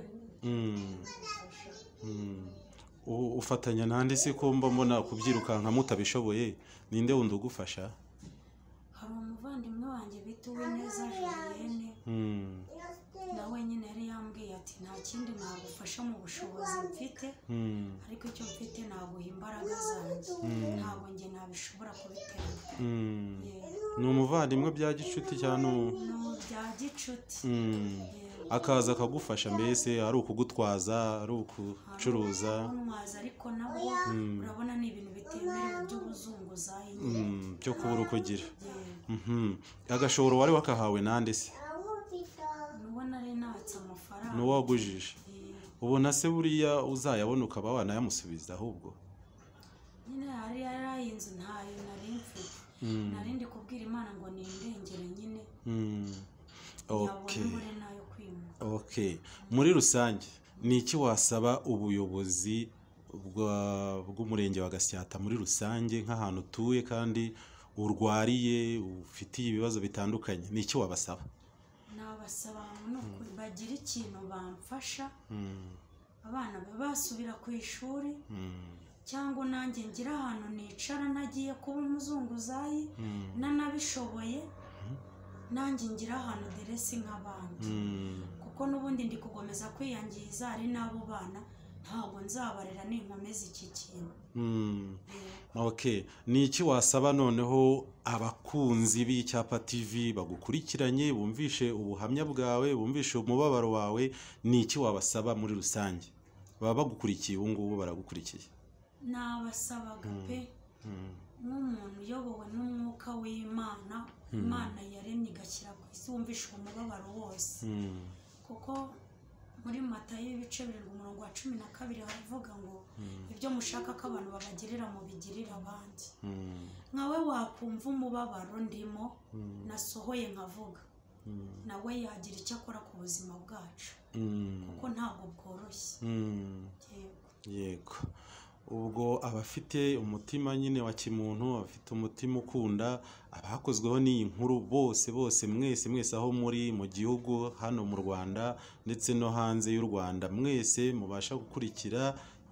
ufatanya nande se ko mba mbona kubyirukanka mutabishoboye ninde wundi ugufasha? hari umuvandimwe wanjye bita Uwineza Julienne nawe nyine yari yambwiye ati nta kindi nagufasha mu bushobozi mfite ariko icyo mfite naguha imbaraga zanjye ntabwo njye nabishobora kubitera. ni umuvandimwe bya gicuti cyane? bya gicuti. akaza akagufasha mbese ari ukugutwaza ari ukucuruza? ariko nabwo urabona ni ibintu bitemerewe by'ubuzunguzayi byo kubura uko ugira. agashoboro wari wakahawe nande se? nuwo nari natse amafaranga. nuwo wagujije? ubona se buriya uzayabona ukaba wanayamusubiza ahubwo? nyine hari yari inzu ntayo nari mfite nari ndi kubwira Imana ngo nindengere nyine. okay okay muri rusange ni iki wasaba ubuyobozi bw'umurenge wa Gasyata muri rusange nk'ahantu utuye kandi urwariye ufitiye ibibazo bitandukanye ni iki wabasaba? nabasaba n'ukuri bagira ikintu bamfasha abana basubira ku ishuri cyangwa nanjye ngira ahantu nicara nagiye kuba umuzunguzayi nanabishoboye nanjye ngira ahantu deresi nk'abandi kuko n'ubundi ndi kugomeza kwiyangiza ari n'abo bana ntabwo nzabarera ninkomeza iki kintu. okay ni iki wasaba noneho abakunzi b'Icyapa T V bagukurikiranye bumvishe ubuhamya bwawe bumvishe umubabaro wawe ni iki wabasaba muri rusange baba bagukurikiye ubu ngubu baragukurikiye? nabasabaga pe nk'umuntu uyobowe n'umwuka w'Imana Imana yaremye igashyira ku isi wumvishe umubabaro wose kuko muri Matayo ibice birindwi umurongo wa cumi na kabiri haravuga ngo ibyo mushaka ko abantu babagirira mubigirira abandi. nkawe wakumva umubabaro ndimo nasohoye nkavuga nawe yagira icyo akora ku buzima bwacu kuko ntabwo bworoshye. yego ubwo abafite umutima nyine wa kimuntu abafite umutima ukunda abakozweho n'iyi nkuru bose bose mwese mwese aho muri mu gihugu hano mu Rwanda ndetse no hanze y'u Rwanda mwese mubasha gukurikira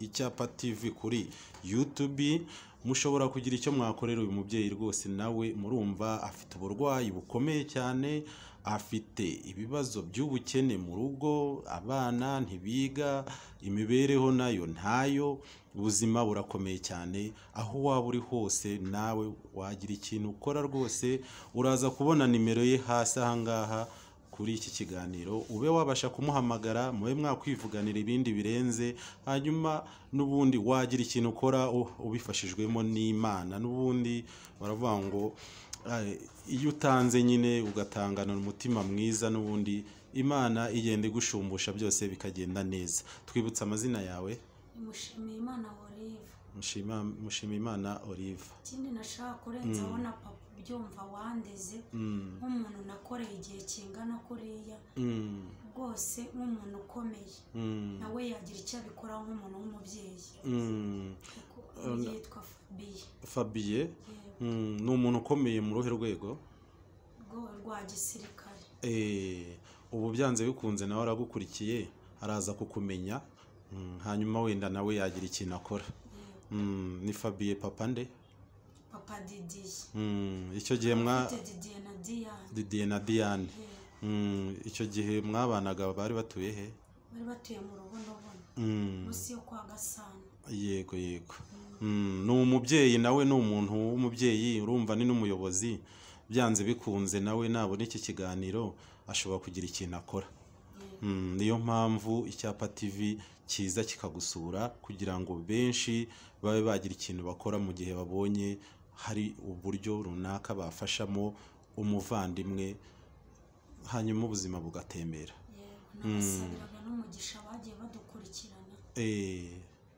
Icyapa T V kuri YouTube, mushobora kugira icyo mwakorera uyu mubyeyi rwose. Nawe murumva afite uburwayi bukomeye cyane, afite ibibazo by'ubukene mu rugo, abana ntibiga, imibereho nayo ntayo, ubuzima burakomeye cyane. Aho waba uri hose nawe wagira ikintu ukora rwose, uraza kubona nimero ye hasi ahangaha kuri iki kiganiro, ube wabasha kumuhamagara, mube mwakwivuganira ibindi birenze, hanyuma n'ubundi wagira ikintu ukora ubifashijwemo n'Imana. N'ubundi baravuga ngo iyo utanze nyine ugatangana umutima mwiza, n'ubundi Imana igenda igushumbusha byose bikagenda neza. Twibutse amazina yawe. Mushimiyimana Olive. Mushima Mushimiyimana Olive. Ikindi nashaka kurenzaho na papa byumva wandeze nk'umuntu nakoreye igihe kingana kuriya rwose, nk'umuntu ukomeye nawe yagira icyo abikora nk'umuntu w'umubyeyi. Yitwa Fabie. Fabie ni umuntu ukomeye mu ruhe rwego? Rwa gisirikare. Ubu byanze bikunze nawe aragukurikiye, araza kukumenya, hanyuma wenda nawe yagira ikintu akora. Ni Fabie papa nde? Papa Didier. Mm, icyo gihe mwa Didier na Diane. Didier na Diane. Mm, icyo gihe mwabanaga bari batuye he? Bari batuye mu Rubonobono. Mm. Musi yo kwa Gasana. Yego yego. Mm, ni umubyeyi nawe, ni umuntu w'umubyeyi, urumva ni n'umuyobozi. Byanze bikunze nawe nabona iki kiganiro ashobora kugira ikintu akora. Mm, niyo mpamvu Icyapa T V kiza kikagusura kugira ngo benshi babe bagira ikintu bakora mu gihe babonye hari uburyo runaka bafashamo umuvandimwe, hanyuma ubuzima bugatembera. N'abasabiraga n'umugisha bagiye badukurikirana. Eh.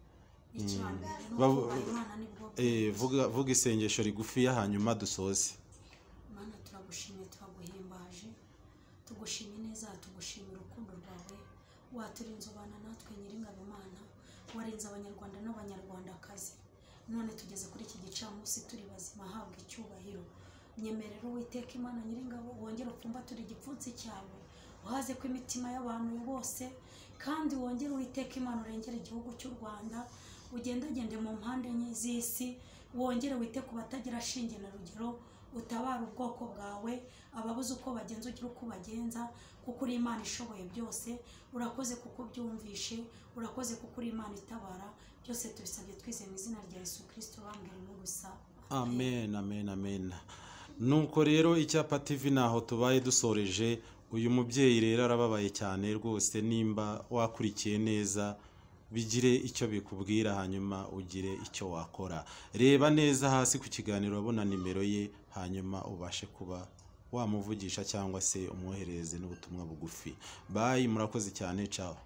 Eh, vuga vuga isengesho rigufiya hanyuma dusoze. Mana turagushimiye, turaguhimbaje, tugushimiye neza, tugushimira urukundo rwawe, waturinze ubana natwe Nyiringabo Mana, warinze abanyarwanda n'abanyarwandakazi. None tugeze kuri iki gicamunsi turi bazima, habwa icyubahiro. Nyemerera Uwiteka Imana Nyiringabo, wongere upfumbature igipfunsi cyawe, uhaze ko imitima y'abantu bose, kandi wongere Uwiteka Imana urengere igihugu cy'u Rwanda, ugendagende mu mpande enye z'isi, wongere wite ku batagira shinge na rugero, utabara ubwoko bwawe, ababuze uko bagenza ugira uko bagenza, kuko uri Imana ishoboye byose. Urakoze kuko byumvishe, urakoze kuko uri Imana itabara. Byose tubisabye twizeye mu izina rya Yesu Kristo wambere mu gusa. Amen, amen, amen. Nuko rero Icyapa T V naho tubaye dusoreje. Uyu mubyeyi rero arababaye cyane rwose, nimba wakurikiye neza bigire icyo bikubwira, hanyuma ugire icyo wakora. Reba neza hasi ku kiganiro urabona nimero ye, hanyuma ubashe kuba wamuvugisha cyangwa se umwohereze n'ubutumwa bugufi. Bye, murakoze cyane, ciao.